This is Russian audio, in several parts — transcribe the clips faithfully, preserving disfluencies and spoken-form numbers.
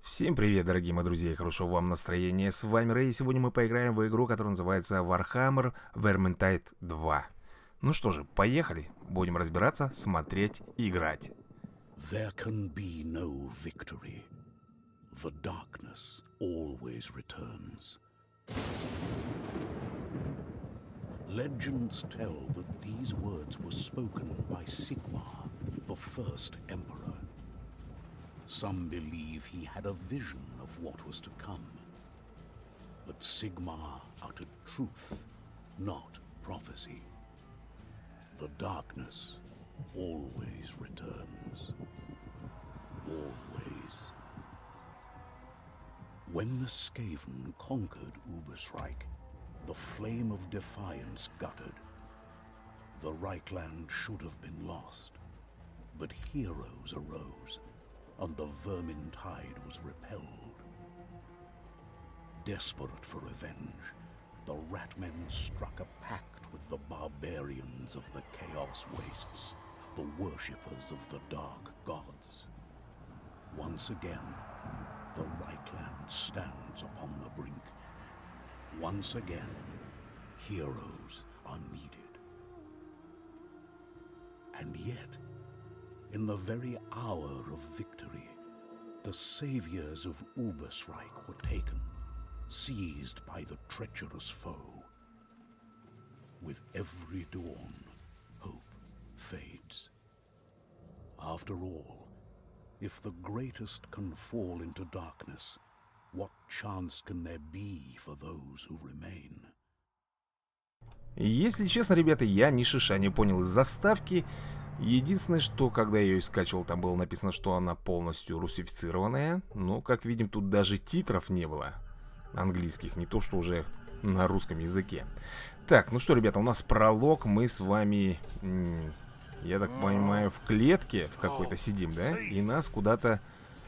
Всем привет, дорогие мои друзья, и хорошего вам настроения. С вами Рэй, и сегодня мы поиграем в игру, которая называется Warhammer Vermintide два. Ну что же, поехали. Будем разбираться, смотреть, играть. There can be no victory. The darkness always returns. Legends tell that these words were spoken by Sigmar, the first emperor. Some believe he had a vision of what was to come. But Sigmar uttered truth, not prophecy. The darkness always returns. Always. When the Skaven conquered Ubersreich, the flame of defiance guttered. The Reichland should have been lost, but heroes arose, and the Vermintide was repelled. Desperate for revenge, the Ratmen struck a pact with the barbarians of the Chaos Wastes, the worshippers of the Dark Gods. Once again, the Reichland stands upon the brink. Once again, heroes are needed. And yet, in the very hour of victory, the saviors of Ubersreich were taken, seized by the treacherous foe. With every dawn, hope fades. After all, if the greatest can fall into darkness, what chance can there be for those who remain? Если честно, ребята, я ни шиша не понял из заставки. Единственное, что когда я ее скачивал, там было написано, что она полностью русифицированная. Но, как видим, тут даже титров не было английских, не то что уже на русском языке. Так, ну что, ребята, у нас пролог. Мы с вами, я так понимаю, в клетке в какой-то сидим, да? И нас куда-то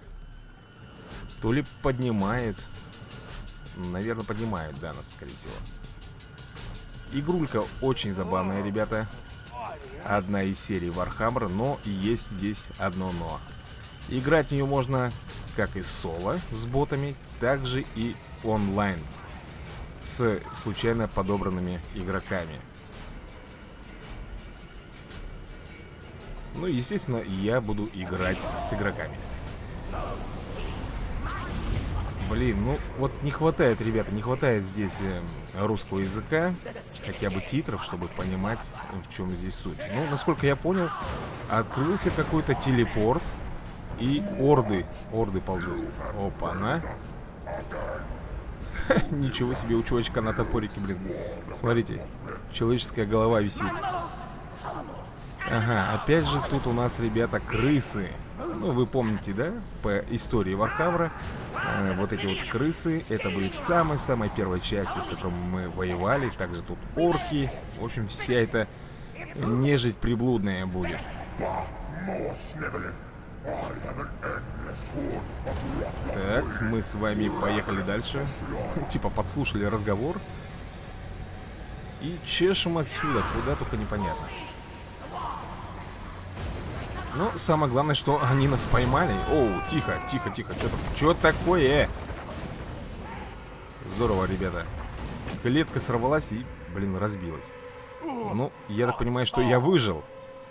то ли поднимают. Наверное, поднимают, да, нас, скорее всего. Игрулька очень забавная, ребята. Одна из серий Warhammer, но есть здесь одно но. Играть в нее можно как и соло с ботами, так же и онлайн с случайно подобранными игроками. Ну, естественно, я буду играть с игроками. Блин, ну вот не хватает, ребята, не хватает здесь э, русского языка, хотя бы титров, чтобы понимать, в чем здесь суть. Ну, насколько я понял, открылся какой-то телепорт, и орды, орды ползут. Опа-на. Ничего себе, у чувачка на топорике, блин. Смотрите, человеческая голова висит. Ага, опять же тут у нас, ребята, крысы. Ну, вы помните, да, по истории Вархаммера, э, вот эти вот крысы, это были в самой-самой первой части, с которой мы воевали. Также тут орки. В общем, вся эта нежить приблудная будет. Так, мы с вами поехали дальше. Типа подслушали разговор. И чешем отсюда, куда только непонятно. Ну, самое главное, что они нас поймали. Оу, тихо, тихо, тихо. Что, что такое? Здорово, ребята. Клетка сорвалась и, блин, разбилась. Ну, я так понимаю, что я выжил.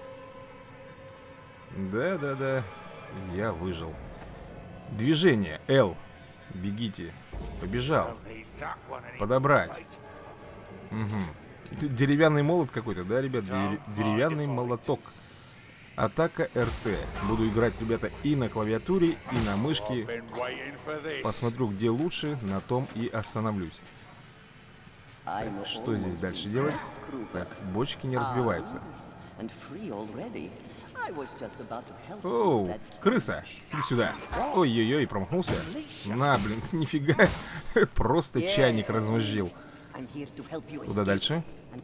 Да-да-да, я выжил. Движение, L. Бегите. Побежал. Подобрать. Угу. Деревянный молот какой-то, да, ребят? Деревянный молоток. Атака эр тэ. Буду играть, ребята, и на клавиатуре, и на мышке. Посмотрю, где лучше, на том и остановлюсь. Так, что здесь дальше делать? Так, бочки не разбиваются. Оу, крыса, иди сюда. Ой-ой-ой, промахнулся. На, блин, нифига. Просто чайник размозжил. Куда дальше?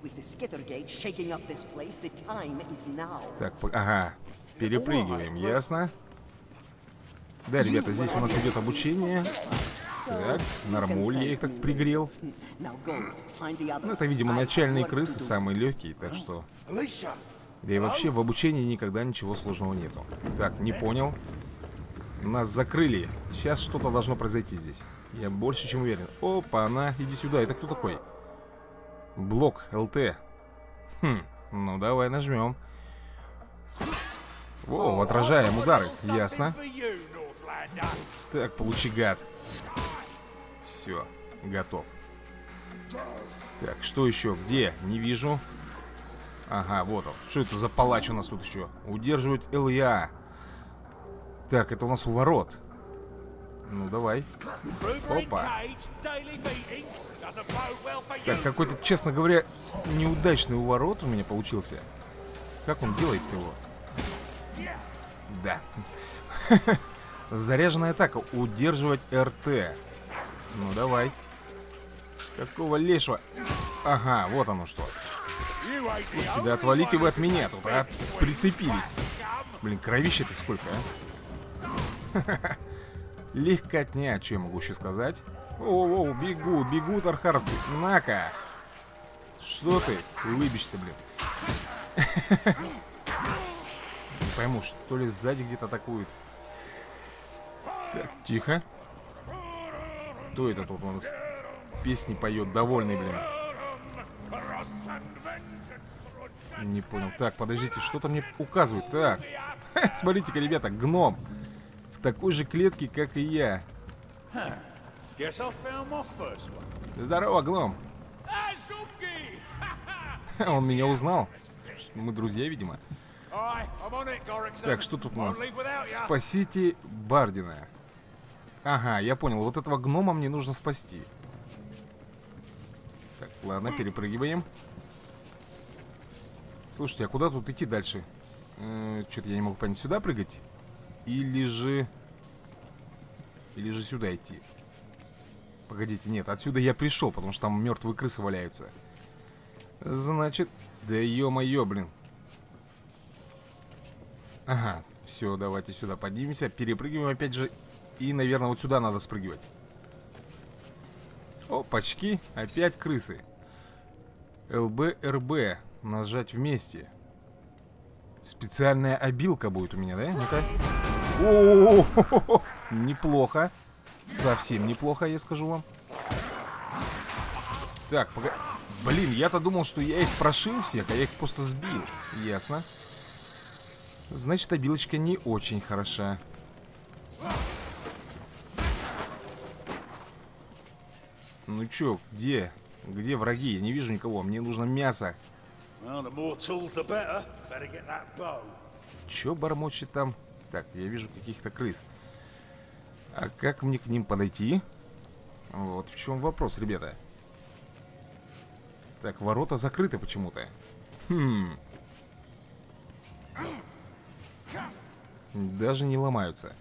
Так, ага, перепрыгиваем, ясно? Да, ребята, здесь у нас идет обучение. Так, нормуль, я их так пригрел. Ну, это, видимо, начальные крысы, самые легкие, так что... Да и вообще в обучении никогда ничего сложного нету. Так, не понял. Нас закрыли. Сейчас что-то должно произойти здесь. Я больше чем уверен. Опа, она, иди сюда. Это кто такой? Блок ЛТ. Хм, ну давай нажмем. О, отражаем удары. Ясно. Так, получи, гад. Все, готов. Так, что еще? Где? Не вижу. Ага, вот он. Что это за палач у нас тут еще? Удерживать ЛЯ. Так, это у нас у ворот. Ну, давай. Опа. Так, какой-то, честно говоря, неудачный у ворот у меня получился. Как он делает его? Да. Заряженная атака. Удерживать РТ. Ну, давай. Какого лешего? Ага, вот оно что. Слушайте, да отвалите вы от меня тут, а? Прицепились. Блин, кровище-то сколько, а? Легкотня, что я могу еще сказать? О-о-о, бегут, бегут архаровцы. На-ка. Что ты улыбишься, блин? Не пойму, что ли сзади где-то атакуют. Так, тихо. Кто это тут у нас песни поет, довольный, блин? Не понял. Так, подождите, что-то мне указывают. Так, смотрите-ка, ребята, гном в такой же клетке, как и я. Здорово, гном. Он меня узнал. Мы друзья, видимо. Так, что тут у нас? Спасите Бардина. Ага, я понял. Вот этого гнома мне нужно спасти. Так, ладно, перепрыгиваем. Слушайте, а куда тут идти дальше? Э, Что-то я не могу понять. Сюда прыгать? Или же... Или же сюда идти? Погодите, нет, отсюда я пришел, потому что там мертвые крысы валяются. Значит... Да ё-моё, блин. Ага, все, давайте сюда поднимемся. Перепрыгиваем опять же. И, наверное, вот сюда надо спрыгивать. Опачки, опять крысы. ЛБ, РБ. Нажать вместе. Специальная обилка будет у меня, да? Ну-ка. О-о-о-о-о-о! Неплохо. Совсем неплохо, я скажу вам. Так, погоди. Блин, я-то думал, что я их прошил всех, а я их просто сбил. Ясно. Значит, обилочка не очень хороша. Ну чё, где? Где враги? Я не вижу никого. Мне нужно мясо. Чё бормочет там? Так, я вижу каких-то крыс. А как мне к ним подойти? Вот в чем вопрос, ребята. Так, ворота закрыты почему-то. Хм. Даже не ломаются.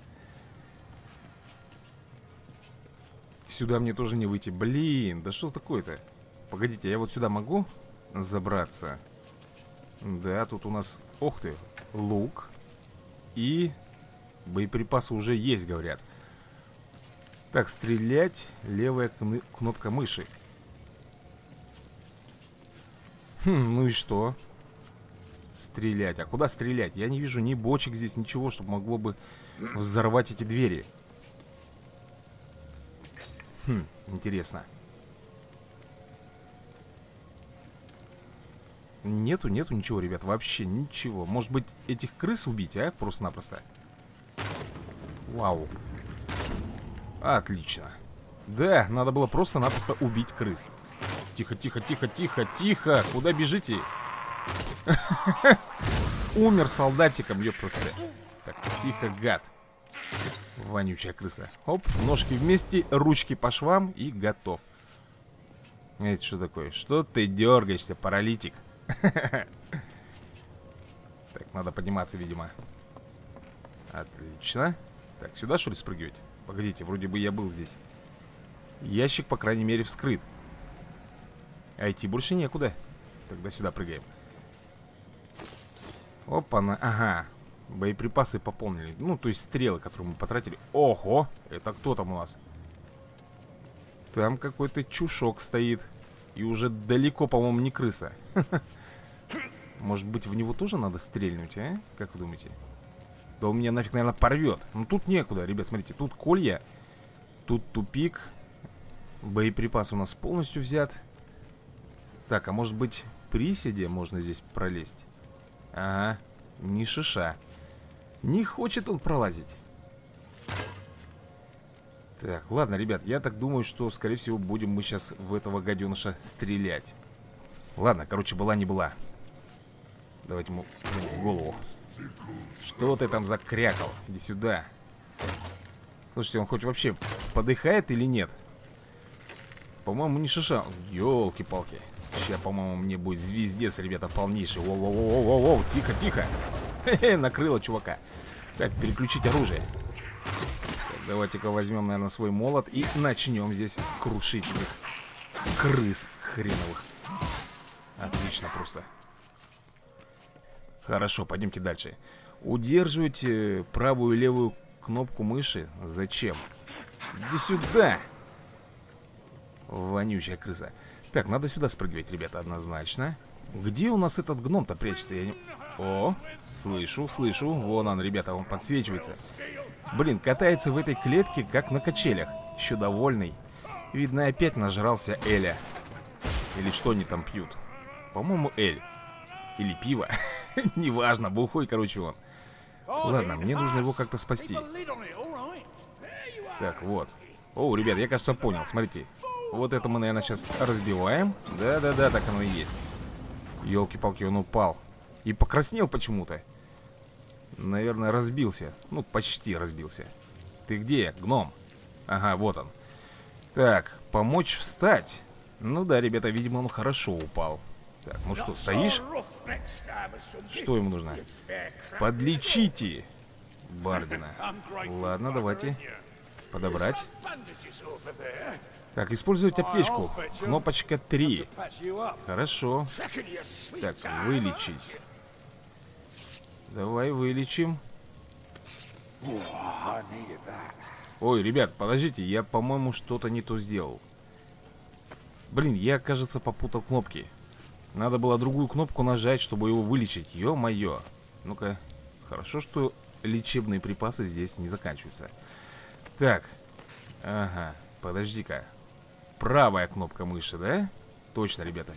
Сюда мне тоже не выйти. Блин, да что такое-то? Погодите, я вот сюда могу забраться? Да, тут у нас... Ух ты, лук. И боеприпасы уже есть, говорят. Так, стрелять. Левая кнопка мыши. Хм, ну и что? Стрелять. А куда стрелять? Я не вижу ни бочек здесь, ничего, чтобы могло бы взорвать эти двери. Хм, интересно. Нету, нету ничего, ребят, вообще ничего. Может быть, этих крыс убить, а? Просто-напросто. Вау. Отлично. Да, надо было просто-напросто убить крыс. Тихо, тихо, тихо, тихо, тихо. Куда бежите? Умер солдатиком, ёпрст. Так, тихо, гад. Вонючая крыса. Оп, ножки вместе, ручки по швам и готов. Это что такое? Что ты дергаешься, паралитик? Так, надо подниматься, видимо. Отлично. Так, сюда что ли спрыгивать? Погодите, вроде бы я был здесь. Ящик, по крайней мере, вскрыт. А идти больше некуда. Тогда сюда прыгаем. Опа-на, ага. Боеприпасы пополнили. Ну, то есть стрелы, которые мы потратили. Ого, это кто там у нас? Там какой-то чушок стоит. И уже далеко, по-моему, не крыса. Может быть, в него тоже надо стрельнуть, а? Как вы думаете? Да у меня нафиг, наверное, порвет. Ну тут некуда, ребят, смотрите. Тут колья. Тут тупик. Боеприпас у нас полностью взят. Так, а может быть, приседе можно здесь пролезть? Ага, ни шиша. Не хочет он пролазить. Так, ладно, ребят, я так думаю, что, скорее всего, будем мы сейчас в этого гаденыша стрелять. Ладно, короче, была не была. Давайте ему в голову. Что ты там закрякал? Иди сюда. Слушайте, он хоть вообще подыхает или нет? По-моему, не шиша. Ёлки-палки. Сейчас, по-моему, мне будет звездец, ребята, полнейший. Воу-воу-воу-воу-воу. Тихо, тихо. Хе-хе, накрыло чувака. Так, переключить оружие. Так, давайте-ка возьмем, наверное, свой молот и начнем здесь крушить этих крыс хреновых. Отлично просто. Хорошо, пойдемте дальше. Удерживайте правую и левую кнопку мыши. Зачем? Иди сюда. Вонючая крыса. Так, надо сюда спрыгивать, ребята, однозначно. Где у нас этот гном-то прячется? Я не... О, слышу, слышу. Вон он, ребята, он подсвечивается. Блин, катается в этой клетке, как на качелях. Еще довольный. Видно, опять нажрался Эля. Или что они там пьют? По-моему, Эль. Или пиво. Неважно, бухой, короче, он. Ладно, мне нужно его как-то спасти. Так, вот. О, ребят, я, кажется, понял. Смотрите. Вот это мы, наверное, сейчас разбиваем. Да-да-да, так оно и есть. Ёлки-палки, он упал. И покраснел почему-то. Наверное, разбился. Ну, почти разбился. Ты где, гном? Ага, вот он. Так, помочь встать. Ну да, ребята, видимо, он хорошо упал. Так, ну что, стоишь? Что ему нужно? Подлечите Бардина. Ладно, давайте. Подобрать. Так, использовать аптечку. Кнопочка три. Хорошо. Так, вылечить. Давай вылечим. Ой, ребят, подождите, я, по-моему, что-то не то сделал. Блин, я, кажется, попутал кнопки. Надо было другую кнопку нажать, чтобы его вылечить. Ё-моё. Ну-ка. Хорошо, что лечебные припасы здесь не заканчиваются. Так. Ага. Подожди-ка. Правая кнопка мыши, да? Точно, ребята.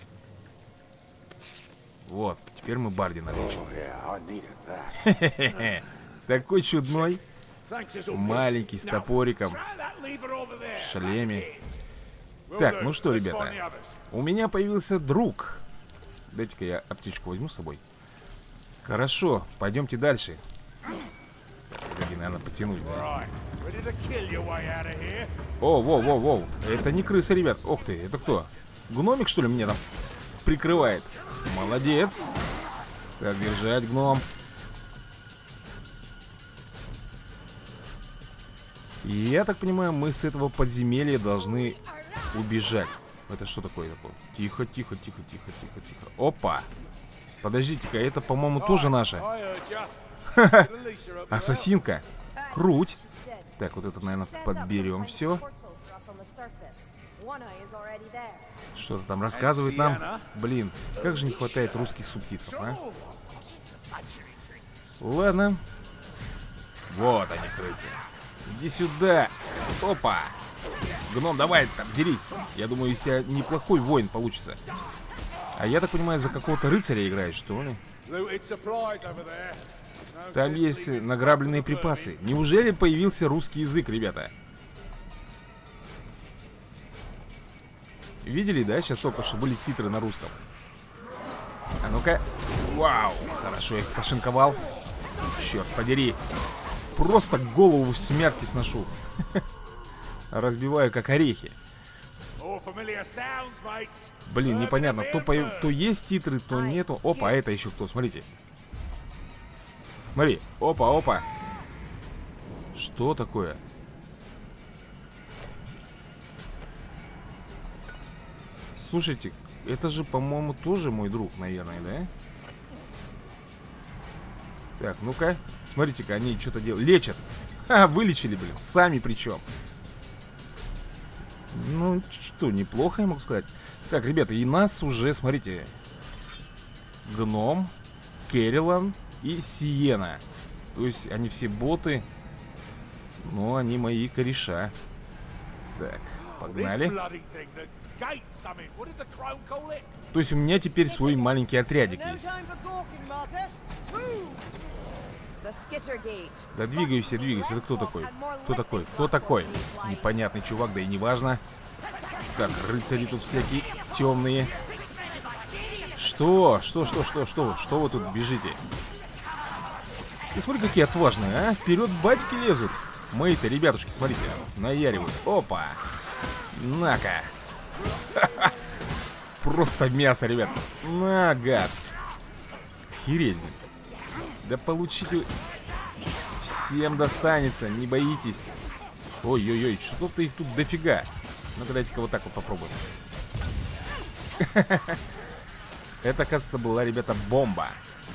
Вот. Теперь мы Бардина лечим. Хе-хе-хе. Такой чудной. Маленький, с топориком. В шлеме. Так, ну что, ребята. У меня появился друг. Дайте-ка я аптечку возьму с собой. Хорошо, пойдемте дальше. Погоди, наверное, потянуть, да? О, воу, воу, воу. Это не крыса, ребят. Ох ты, это кто? Гномик, что ли, меня там прикрывает? Молодец. Так, держать, гном. И я так понимаю, мы с этого подземелья должны убежать. Это что такое такое? Тихо, тихо, тихо, тихо, тихо, тихо. Опа! Подождите-ка, это, по-моему, тоже наша. Ха-ха! Ассасинка! Круть! Так, вот это, наверное, подберем все. Что-то там рассказывает нам. Блин, как же не хватает русских субтитров, а? Ладно. Вот они, крысы. Иди сюда. Опа! Гном, давай, там, дерись. Я думаю, из тебя неплохой воин получится. А я так понимаю, за какого-то рыцаря играешь, что ли? Там есть награбленные припасы. Неужели появился русский язык, ребята? Видели, да? Сейчас только что были титры на русском. А ну-ка. Вау, хорошо, я их пошинковал. Черт подери. Просто голову в смятки сношу. Разбиваю, как орехи. Блин, непонятно, то, по... то есть титры, то нету. Опа, а это еще кто? Смотрите. Смотри, опа, опа. Что такое? Слушайте, это же, по-моему, тоже мой друг, наверное, да? Так, ну-ка. Смотрите-ка, они что-то делают. Лечат. Ха, вылечили, блин. Сами причем. Ну, что, неплохо, я могу сказать. Так, ребята, и нас уже, смотрите. Гном, Кэрилан и Сиена. То есть они все боты, но они мои кореша. Так, погнали. То есть у меня теперь свой маленький отрядик есть. Да двигайся, двигайся. Это кто такой? Кто такой? Кто такой? Непонятный чувак, да и не важно. Так, рыцари тут всякие темные. Что? Что, что, что, что? Что вы тут бежите? Ты смотри, какие отважные, а? Вперед батики лезут. Мои-то, ребятушки, смотрите, наяривают. Опа! На-ка! Просто мясо, ребят. На, гад. Охереть. Да получите. Всем достанется, не боитесь. Ой-ой-ой, что-то их тут дофига. Ну-ка, дайте-ка вот так вот попробуем. Это, кажется, была, ребята, бомба.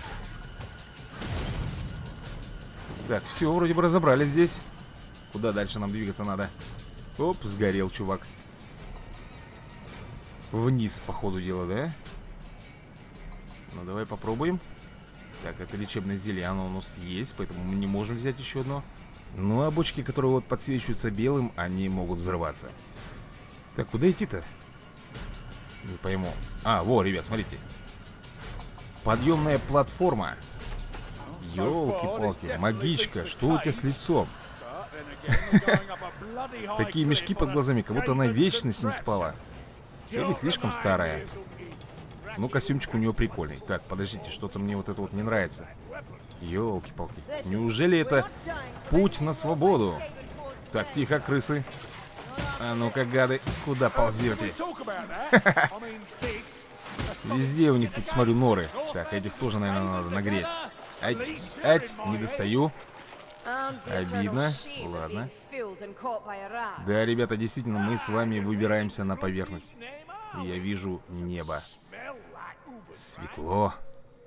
Так, все, вроде бы разобрались здесь. Куда дальше нам двигаться надо? Оп, сгорел чувак. Вниз, по ходу дела, да? Ну, давай попробуем. Так, это лечебное зелье, оно у нас есть, поэтому мы не можем взять еще одно. Ну, а бочки, которые вот подсвечиваются белым, они могут взрываться. Так, куда идти-то? Не пойму. А, во, ребят, смотрите. Подъемная платформа. Ёлки-палки, магичка, что у тебя с лицом? Такие мешки под глазами, как будто она вечность не спала. Или слишком старая. Ну, костюмчик у нее прикольный. Так, подождите, что-то мне вот это вот не нравится. Ёлки-палки. Неужели это путь на свободу? Так, тихо, крысы. А ну-ка, гады, куда ползете? Везде у них тут, смотрю, норы. Так, этих тоже, наверное, надо нагреть. Ать, ать, не достаю. Обидно. Ладно. Да, ребята, действительно, мы с вами выбираемся на поверхность. И я вижу небо. Светло.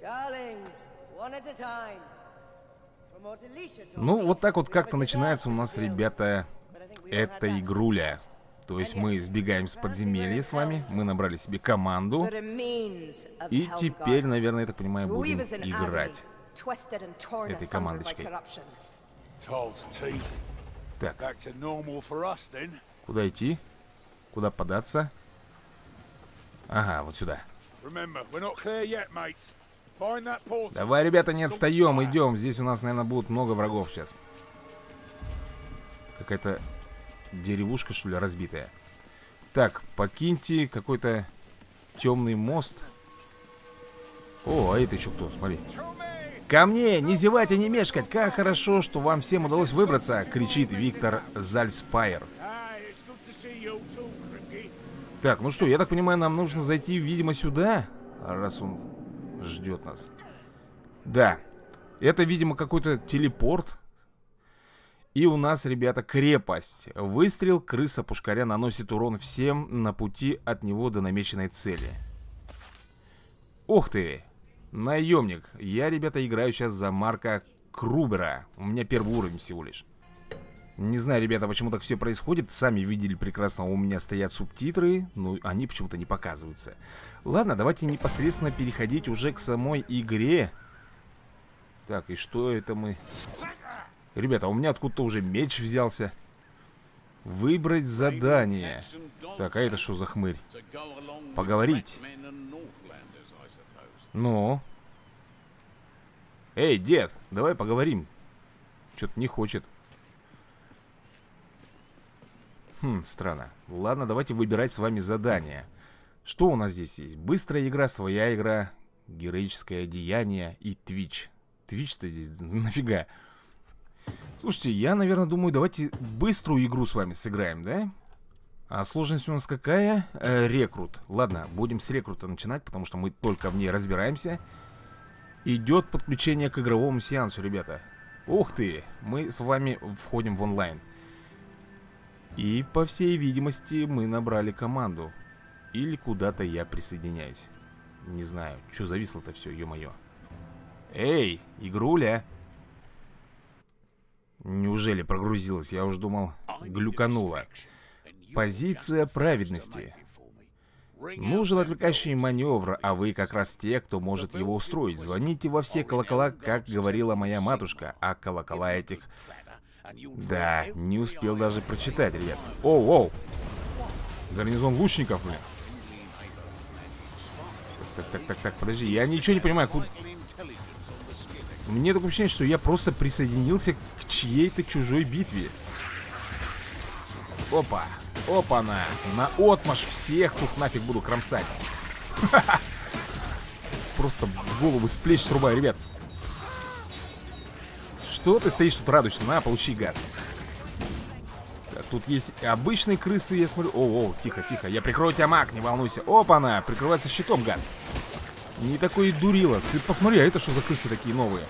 Ну, вот так вот как-то начинается у нас, ребята, эта игруля. То есть мы сбегаем с подземелья с вами. Мы набрали себе команду. И теперь, наверное, я так понимаю, будем играть этой командочкой. Так. Куда идти? Куда податься? Ага, вот сюда. Давай, ребята, не отстаем, идем. Здесь у нас, наверное, будет много врагов сейчас. Какая-то деревушка, что ли, разбитая. Так, покиньте какой-то темный мост. О, а это еще кто? Смотри. Ко мне! Не зевать и не мешкать! Как хорошо, что вам всем удалось выбраться! Кричит Виктор Зальспайер. Так, ну что, я так понимаю, нам нужно зайти, видимо, сюда, раз он ждет нас. Да, это, видимо, какой-то телепорт. И у нас, ребята, крепость. Выстрел крыса-пушкаря наносит урон всем на пути от него до намеченной цели. Ух ты! Наемник. Я, ребята, играю сейчас за Марка Крубера. У меня первый уровень всего лишь. Не знаю, ребята, почему так все происходит. Сами видели прекрасно, у меня стоят субтитры, но они почему-то не показываются. Ладно, давайте непосредственно переходить уже к самой игре. Так, и что это мы... Ребята, у меня откуда-то уже меч взялся. Выбрать задание. Так, а это что за хмырь? Поговорить. Ну? Эй, дед, давай поговорим. Что-то не хочет. Хм, странно. Ладно, давайте выбирать с вами задание. Что у нас здесь есть? Быстрая игра, своя игра, героическое деяние и Twitch. Twitch-то здесь нафига? Слушайте, я, наверное, думаю, давайте быструю игру с вами сыграем, да? А сложность у нас какая? Э, рекрут. Ладно, будем с рекрута начинать, потому что мы только в ней разбираемся. Идет подключение к игровому сеансу, ребята. Ух ты, мы с вами входим в онлайн. И, по всей видимости, мы набрали команду. Или куда-то я присоединяюсь. Не знаю, что зависло-то все, ё-моё. Эй, игруля! Неужели прогрузилась? Я уж думал, глюканула. Позиция праведности. Нужен отвлекающий маневр, а вы как раз те, кто может его устроить. Звоните во все колокола, как говорила моя матушка. А колокола этих... Да, не успел даже прочитать, ребят. Оу, оу. Гарнизон лучников, блин. Так, так, так, так, подожди, я ничего не понимаю. Куда... Мне такое ощущение, что я просто присоединился к чьей-то чужой битве. Опа, опа-на. На отмашь всех тут нафиг буду кромсать. Просто голову с плеч срубаю, ребят. Что ты стоишь тут радуешься? На, получи, гад. Так, тут есть обычные крысы, я смотрю. О, о, тихо, тихо, я прикрою тебя, маг, не волнуйся. Опа-на, прикрывайся щитом, гад. Не такой и дурила. Ты посмотри, а это что за крысы такие новые?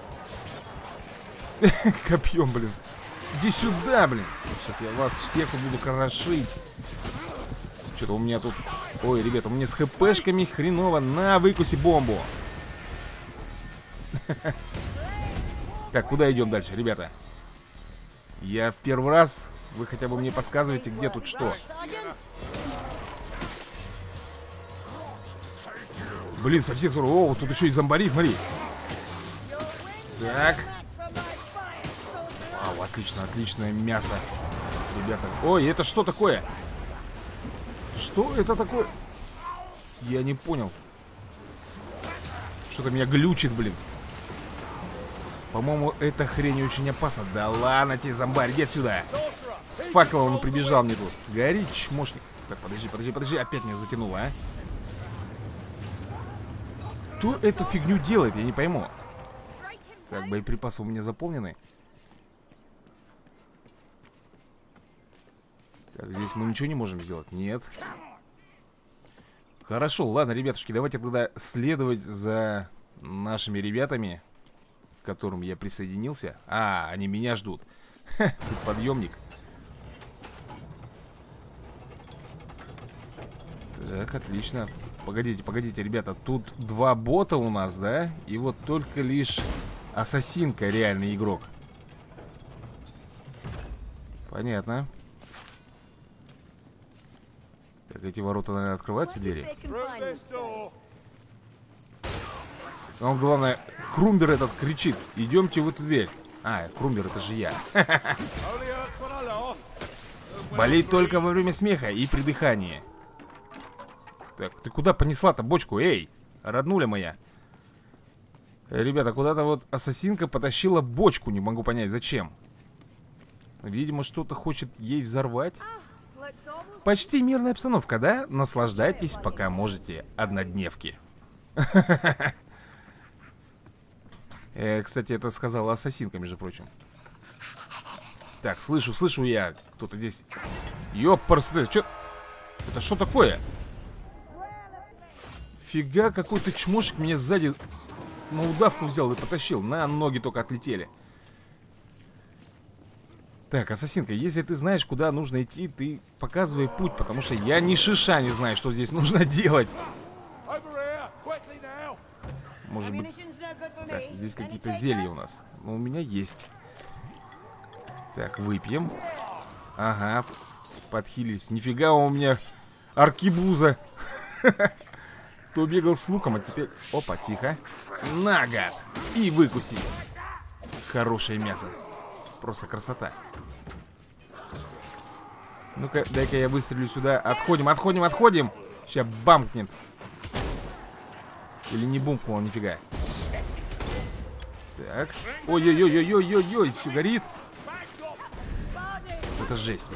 Копьем, блин. Иди сюда, блин. Сейчас я вас всех буду крошить. Что-то у меня тут... Ой, ребята, у меня с хпшками хреново. На, выкуси бомбу. Так, куда идем дальше, ребята? Я в первый раз... Вы хотя бы мне подсказываете, где тут что. Блин, со всех сторон. О, тут еще и зомбари, смотри. Так. Вау, отлично, отличное мясо. Ребята. Ой, это что такое? Что это такое? Я не понял. Что-то меня глючит, блин. По-моему, эта хрень очень опасна. Да ладно тебе, зомбарь, иди отсюда. С факелом он прибежал мне тут. Гори, чмошник. Так, подожди, подожди, подожди. Опять меня затянуло, а? Кто эту фигню делает, я не пойму. Так, боеприпасы у меня заполнены. Так, здесь мы ничего не можем сделать. Нет. Хорошо, ладно, ребятушки, давайте тогда следовать за нашими ребятами, к которым я присоединился. А, они меня ждут. Ха, тут подъемник. Так, отлично. Погодите, погодите, ребята, тут два бота у нас, да? И вот только лишь ассасинка реальный игрок. Понятно. Так, эти ворота, наверное, открываются, двери? Он, главное, Крумбер этот кричит: идемте в эту дверь. А, Крумбер, это же я. Болит только во время смеха и при дыхании. Так, ты куда понесла-то бочку? Эй, роднуля моя. Ребята, куда-то вот ассасинка потащила бочку. Не могу понять, зачем. Видимо, что-то хочет ей взорвать. Почти мирная обстановка, да? Наслаждайтесь, пока можете, однодневки. Кстати, это сказала ассасинка, между прочим. Так, слышу, слышу я. Кто-то здесь. Ёпарсы, чё? Это что такое? Фига, какой-то чмошек меня сзади на удавку взял и потащил. На, ноги только отлетели. Так, ассасинка, если ты знаешь, куда нужно идти, ты показывай путь, потому что я ни шиша не знаю, что здесь нужно делать. Может быть... Так, здесь какие-то зелья у нас. Но у меня есть. Так, выпьем. Ага, подхилились. Нифига у меня аркебуза. То бегал с луком, а теперь... Опа, тихо. На, гад! И выкуси. Хорошее мясо. Просто красота. Ну-ка, дай-ка я выстрелю сюда. Отходим, отходим, отходим. Сейчас бамкнет. Или не бумкнуло, нифига. Так. Ой-ой-ой-ой-ой-ой-ой. Все горит. Это жесть.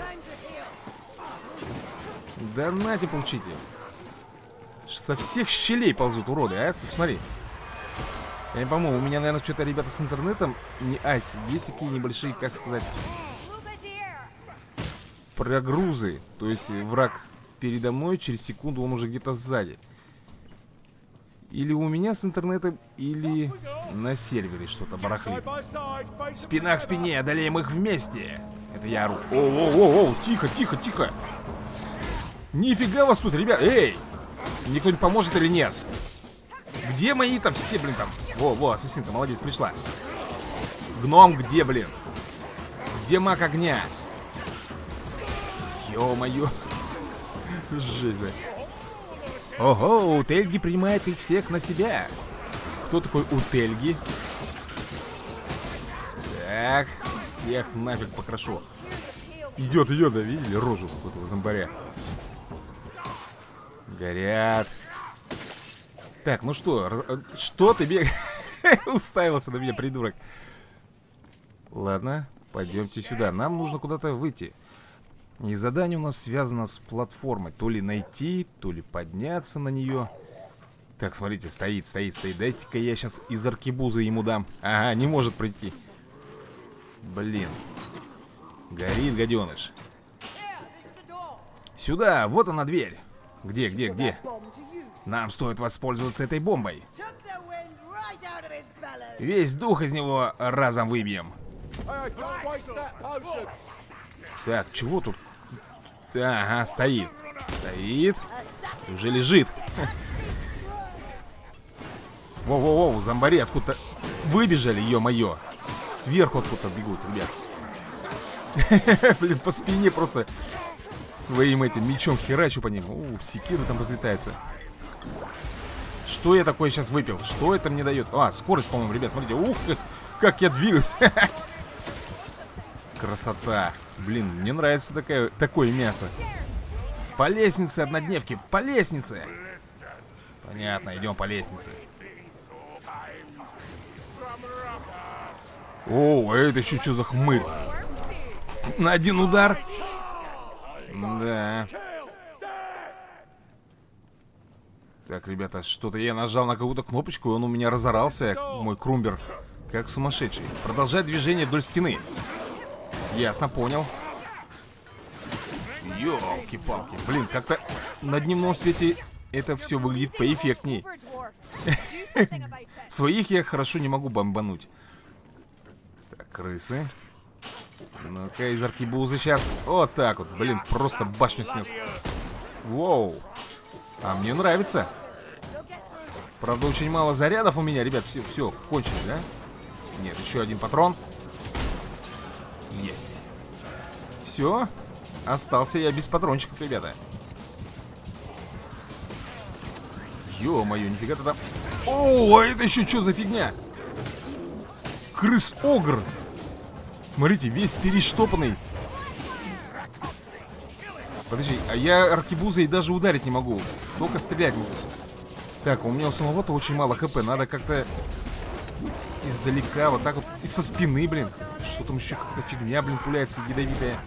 Да нате, получите. Со всех щелей ползут уроды, а? Тут смотри. Я не пойму, у меня, наверное, что-то, ребята, с интернетом не айс. Есть такие небольшие, как сказать, прогрузы. То есть враг передо мной, через секунду он уже где-то сзади. Или у меня с интернетом, или на сервере что-то барахлит. Спина к спине, одолеем их вместе. Это я ору. Оу-оу-оу, тихо, тихо, тихо. Нифига вас тут, ребят. Эй! Мне кто-нибудь поможет или нет? Где мои там все, блин, там? Во, во, ассасинка, молодец, пришла. Гном где, блин? Где маг огня? Ё-моё. Жесть, блин. Ого, Утельги принимает их всех на себя. Кто такой Утельги? Так, всех нафиг покрошу. Идет, идет, да, видели рожу какую-то у зомбаря? Горят. Так, ну что, раз... что ты бегаешь? Уставился на меня, придурок. Ладно, пойдемте сюда. Нам нужно куда-то выйти. И задание у нас связано с платформой. То ли найти, то ли подняться на нее. Так, смотрите, стоит, стоит, стоит. Дайте-ка я сейчас из аркебузы ему дам. Ага, не может пройти. Блин. Горит, гаденыш. Сюда, вот она дверь. Где, где, где? Нам стоит воспользоваться этой бомбой. Весь дух из него разом выбьем. Так, чего тут? Ага, стоит. Стоит. Уже лежит. Воу-воу-воу, зомбари откуда-то выбежали, ё-моё. Сверху откуда-то бегут, ребят. Блин, по спине просто своим этим мечом херачу по ним. У, секиры там разлетаются. Что я такое сейчас выпил? Что это мне дает? А, скорость, по-моему, ребят, смотрите. Ух, как я двигаюсь. Красота. Блин, мне нравится такое, такое мясо. По лестнице однодневки, по лестнице. Понятно, идем по лестнице. О, это еще что за хмырь? На один удар? Да. Так, ребята, что-то я нажал на какую-то кнопочку, и он у меня разорался, мой крумбер, как сумасшедший. Продолжать движение вдоль стены. Ясно, понял. Ёлки-палки. Блин, как-то на дневном свете это все выглядит поэффектней. Своих я хорошо не могу бомбануть. Так, крысы. Ну-ка, из аркебузы сейчас. Вот так вот, блин, просто башню снес. Воу. А мне нравится. Правда, очень мало зарядов у меня, ребят. Все, все, кончили, да? Нет, еще один патрон. Есть. Все. Остался я без патрончиков, ребята. Ё-моё, нифига ты там. О, это еще что за фигня? Крыс-огр. Смотрите, весь перештопанный. Подожди, а я аркебузой даже ударить не могу. Только стрелять могу. Так, у меня у самого-то очень мало хп. Надо как-то издалека, вот так вот. И со спины, блин. Что там еще какая-то фигня, блин, пуляется ядовитая.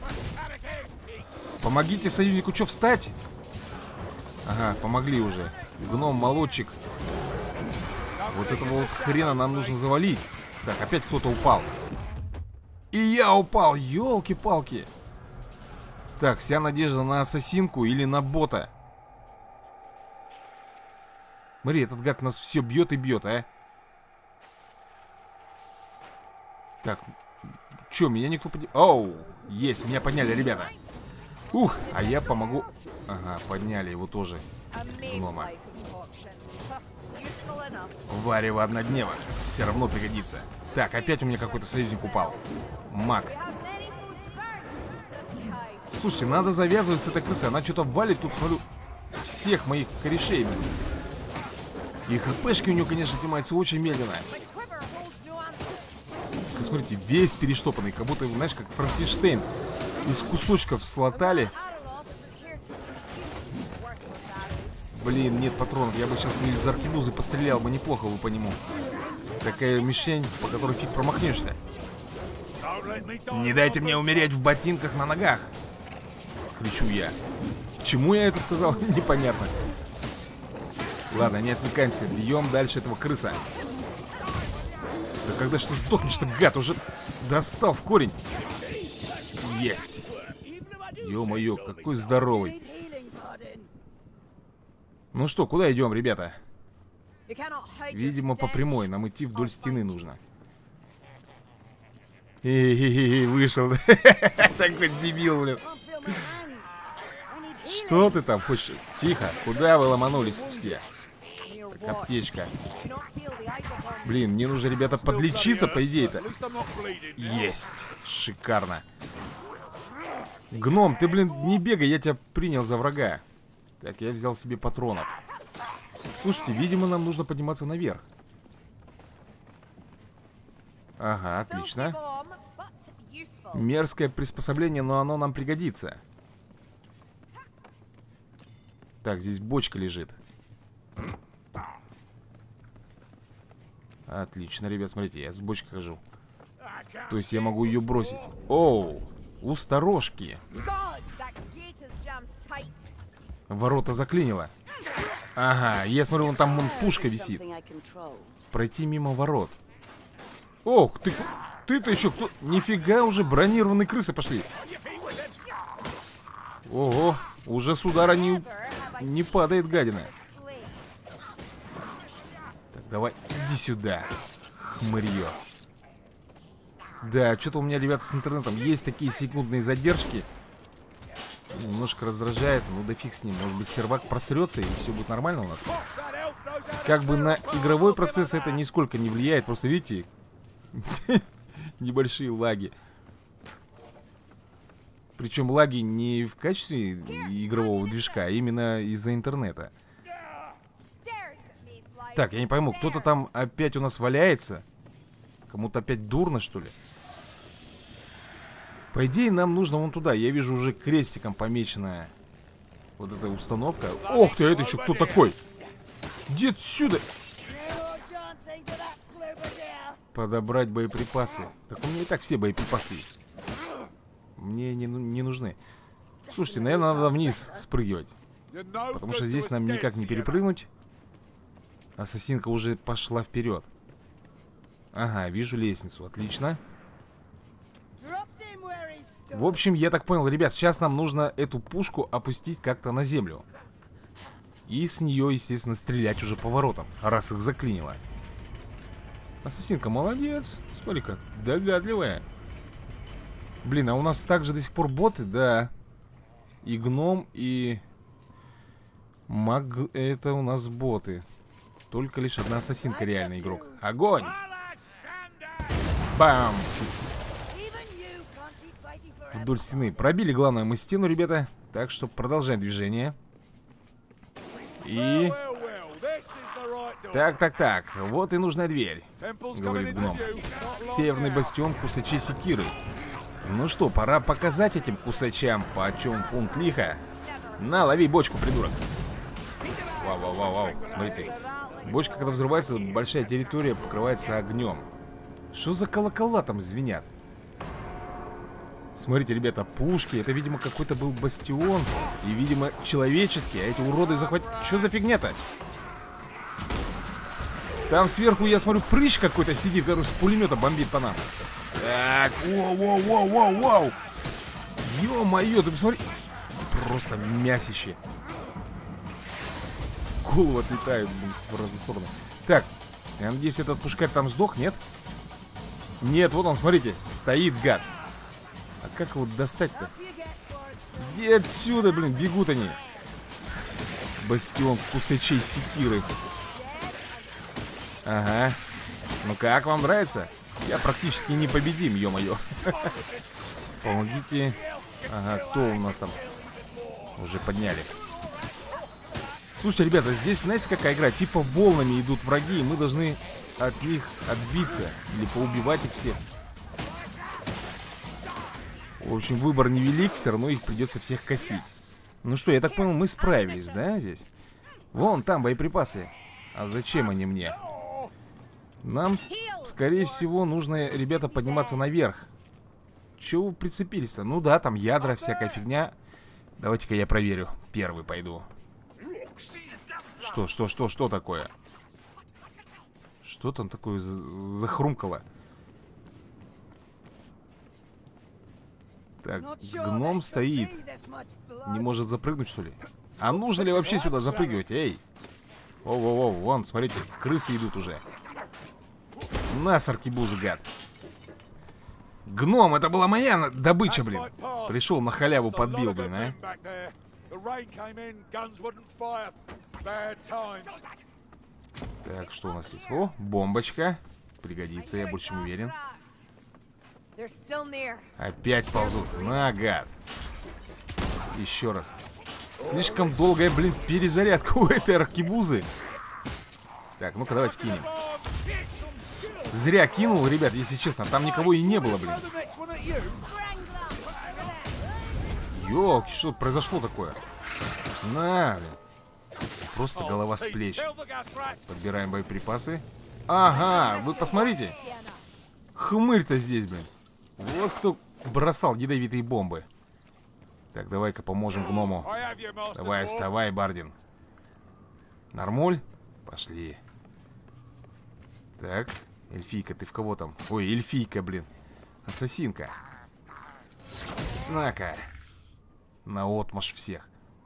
Помогите союзнику, что, встать? Ага, помогли уже. Гном-молодчик. Вот этого вот хрена нам нужно завалить. Так, опять кто-то упал. И я упал, елки-палки. Так, вся надежда на ассасинку или на бота. Смотри, этот гад нас все бьет и бьет, а. Так, че, меня никто поднял? Оу, есть, меня подняли, ребята. Ух, а я помогу. Ага, подняли его тоже. Гнома. Варево однодневок. Все равно пригодится. Так, опять у меня какой-то союзник упал. Маг. Слушайте, надо завязывать с этой крысой. Она что-то валит тут, смотрю, всех моих корешей. И хпшки у нее, конечно, отнимаются очень медленно. Смотрите, весь перештопанный. Как будто, знаешь, как Франкенштейн. Из кусочков слотали. Блин, нет патронов. Я бы сейчас из аркебузы пострелял бы неплохо бы по нему. Такая мишень, по которой фиг промахнешься. Не дайте мне умереть в ботинках на ногах. Кричу я. Чему я это сказал? Непонятно. Ладно, не отвлекаемся. Бьем дальше этого крыса. Да когда ж ты сдохнешь-то, гад? Уже достал в корень. Есть. Ё-моё, какой здоровый. Ну что, куда идем, ребята? Видимо, по прямой. Нам идти вдоль стены нужно. Хе-хе-хе, вышел. Такой дебил, блин. Что ты там хочешь? Тихо, куда вы ломанулись все? Так, аптечка. Блин, мне нужно, ребята, подлечиться, по идее-то. Есть, шикарно. Гном, ты, блин, не бегай, я тебя принял за врага. Так, я взял себе патронов. Слушайте, видимо, нам нужно подниматься наверх. Ага, отлично. Мерзкое приспособление, но оно нам пригодится. Так, здесь бочка лежит. Отлично, ребят, смотрите, я с бочкой хожу. То есть я могу ее бросить. Оу, у сторожки. Ворота заклинило. Ага, я смотрю, вон там вон пушка висит. Пройти мимо ворот. Ох, ты... Ты-то еще кто... Нифига, уже бронированные крысы пошли. Ого, уже с удара не, не падает гадина. Так, давай, иди сюда, хмырье. Да, что-то у меня, ребята, с интернетом есть такие секундные задержки. Немножко раздражает, ну да фиг с ним. Может быть, сервак просрется и все будет нормально у нас. Как бы на игровой процесс это нисколько не влияет. Просто видите, небольшие лаги. Причем лаги не в качестве игрового движка, а именно из-за интернета. Так, я не пойму, кто-то там опять у нас валяется? Кому-то опять дурно, что ли? По идее, нам нужно вон туда. Я вижу уже крестиком помеченная вот эта установка. Ох ты, это еще кто такой? Иди отсюда! Подобрать боеприпасы. Так у меня и так все боеприпасы есть. Мне не, не нужны. Слушайте, наверное, надо вниз спрыгивать. Потому что здесь нам никак не перепрыгнуть. Ассасинка уже пошла вперед. Ага, вижу лестницу, отлично. В общем, я так понял, ребят, сейчас нам нужно эту пушку опустить как-то на землю. И с нее, естественно, стрелять уже по воротам, раз их заклинило. Ассасинка молодец. Смотри-ка, догадливая. Блин, а у нас также до сих пор боты, да. И гном, и маг, это у нас боты. Только лишь одна ассасинка реальный игрок. Огонь! Бам! Вдоль стены. Пробили, главное, мы стену, ребята. Так что продолжаем движение. И... Так, так, так. Вот и нужная дверь, говорит гном. Северный бастион кусачей секиры. Ну что, пора показать этим кусачам, почем фунт лиха. На, лови бочку, придурок. Вау, вау, вау, вау. Смотрите. Бочка, когда взрывается, большая территория покрывается огнем. Что за колокола там звенят? Смотрите, ребята, пушки. Это, видимо, какой-то был бастион. И, видимо, человеческий. А эти уроды захватили... Что за фигня-то? Там сверху, я смотрю, прыщ какой-то сидит, который с пулемета бомбит по нам. Так, воу-воу-воу-воу-воу. Ё-моё, ты посмотри. Просто мясище. Головы отлетают в разные стороны. Так, я надеюсь, этот пушкарь там сдох, нет? Нет, вот он, смотрите, стоит гад. А как его достать-то? Иди отсюда, блин, бегут они. Бастион кусачей секиры. Ага. Ну как, вам нравится? Я практически непобедим, ё-моё. Помогите. Ага, кто у нас там? Уже подняли. Слушайте, ребята, здесь, знаете, какая игра? Типа волнами идут враги, и мы должны от них отбиться. Или поубивать их всех. В общем, выбор невелик, все равно их придется всех косить. Ну что, я так понял, мы справились, да, здесь? Вон там боеприпасы. А зачем они мне? Нам, скорее всего, нужно, ребята, подниматься наверх. Чего вы прицепились-то? Ну да, там ядра, всякая фигня. Давайте-ка я проверю. Первый пойду. Что, что, что, что такое? Что там такое захрумкало? Так, гном стоит. Не может запрыгнуть, что ли? А нужно ли вообще сюда запрыгивать? Эй! Воу-воу-воу, вон, смотрите, крысы идут уже. Нас, аркебуз, гад. Гном, это была моя добыча, блин. Пришел на халяву, подбил, блин, а. Так, что у нас есть? О, бомбочка. Пригодится, я больше не уверен. Опять ползут. На, гад. Еще раз. Слишком долгая, блин, перезарядка у этой аркебузы. Так, ну-ка, давайте кинем. Зря кинул, ребят, если честно. Там никого и не было, блин. Ёлки, что произошло такое? На, блин. Просто голова с плеч. Подбираем боеприпасы. Ага, вы посмотрите. Хмырь-то здесь, блин. Вот кто бросал ядовитые бомбы. Так, давай-ка поможем гному. Давай, вставай, Бардин. Нормуль? Пошли. Так, эльфийка, ты в кого там? Ой, эльфийка, блин. Ассасинка. На-ка. Наотмашь всех.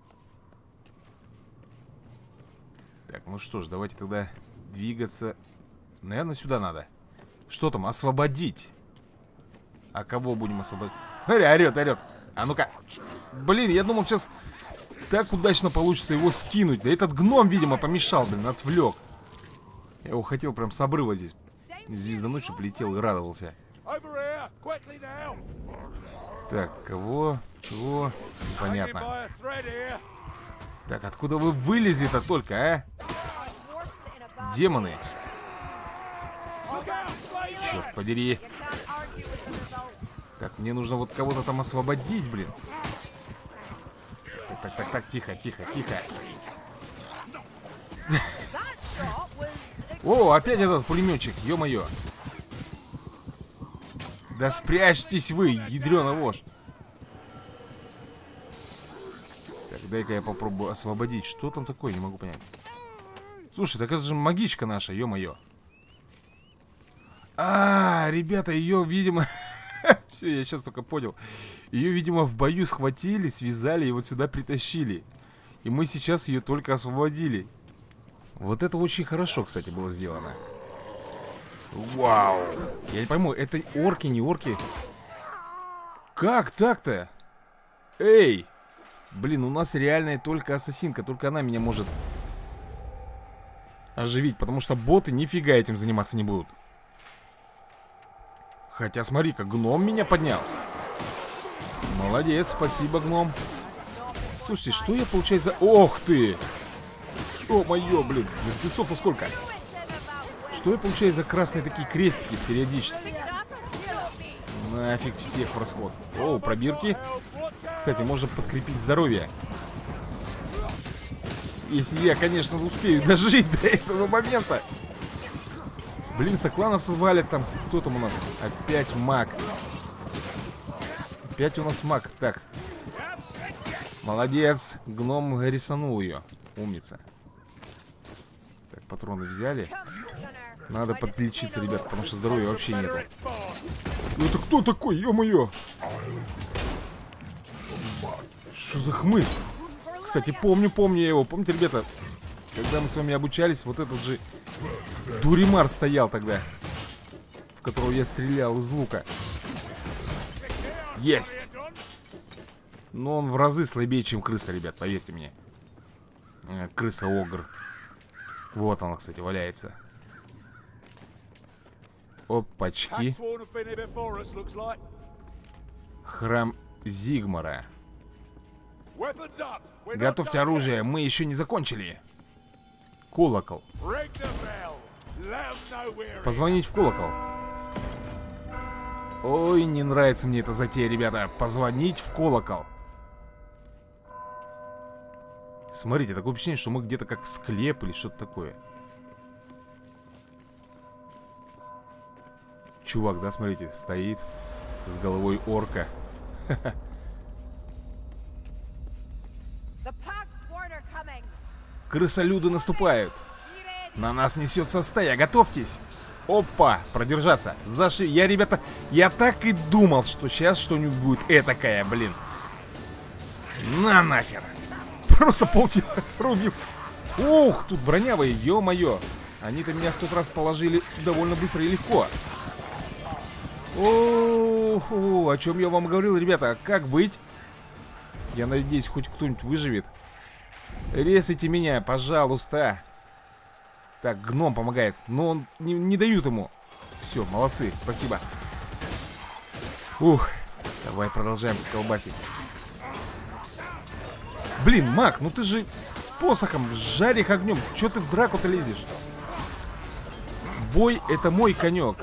Так, ну что ж, давайте тогда двигаться. Наверное, сюда надо. Что там? Освободить. А кого будем освободить? Смотри, орет, орет. А ну-ка. Блин, я думал, сейчас так удачно получится его скинуть. Да этот гном, видимо, помешал, блин, отвлек. Я его хотел прям с обрыва здесь звездануть, чтобы летел и радовался. Так, кого? Чего? Непонятно. Так, откуда вы вылезли-то только, а? Демоны. Черт подери. Так, мне нужно вот кого-то там освободить, блин. Так, так, так, так, тихо, тихо, тихо. О, опять этот пулеметчик, ё-моё. Да спрячьтесь вы, ядрёна вошь. Так, дай-ка я попробую освободить. Что там такое, не могу понять. Слушай, так это же магичка наша, ё-моё. А, ребята, ее, видимо... Все, я сейчас только понял. Ее, видимо, в бою схватили, связали и вот сюда притащили. И мы сейчас ее только освободили. Вот это очень хорошо, кстати, было сделано. Вау. Я не пойму, это орки, не орки? Как так-то? Эй! Блин, у нас реальная только ассасинка. Только она меня может оживить. Потому что боты нифига этим заниматься не будут. Хотя, смотри-ка, гном меня поднял. Молодец, спасибо, гном. Слушайте, что я получаю за... Ох ты! О, моё, блин, мертвецов-то сколько? Что я получаю за красные такие крестики периодически? Нафиг всех в расход. О, пробирки. Кстати, можно подкрепить здоровье. Если я, конечно, успею дожить до этого момента. Блин, сокланов свалят там. Кто там у нас? Опять маг. Опять у нас маг. Так. Молодец. Гном рисанул ее. Умница. Так, патроны взяли. Надо подлечиться, ребят, потому что здоровья вообще нету. Ну это кто такой? Ё-моё! Что за хмырь? Кстати, помню, помню я его. Помните, ребята, когда мы с вами обучались, вот этот же Дуримар стоял тогда, в которого я стрелял из лука. Есть! Но он в разы слабее, чем крыса, ребят, поверьте мне. Крыса-огр. Вот она, кстати, валяется. Опачки. Храм Зигмара. Готовьте оружие, мы еще не закончили. Колокол. Позвонить в колокол. Ой, не нравится мне эта затея, ребята. Позвонить в колокол. Смотрите, такое впечатление, что мы где-то как склеп или что-то такое. Чувак, да, смотрите, стоит с головой орка. Крысолюды наступают. На нас несется стая, готовьтесь. Опа, продержаться. Заши... Я, ребята, я так и думал, что сейчас что-нибудь будет этакое, блин. На нахер. Просто полтела срубил. Ух, тут бронявые, ё-моё. Они-то меня в тот раз положили довольно быстро и легко. О, о чем я вам говорил, ребята, как быть? Я надеюсь, хоть кто-нибудь выживет. Резайте меня, пожалуйста. Так, гном помогает, но он не, не дают ему. Все, молодцы, спасибо. Ух, давай продолжаем колбасить. Блин, маг, ну ты же с посохом, жарь их огнем. Чё ты в драку-то лезешь? Бой — это мой конек.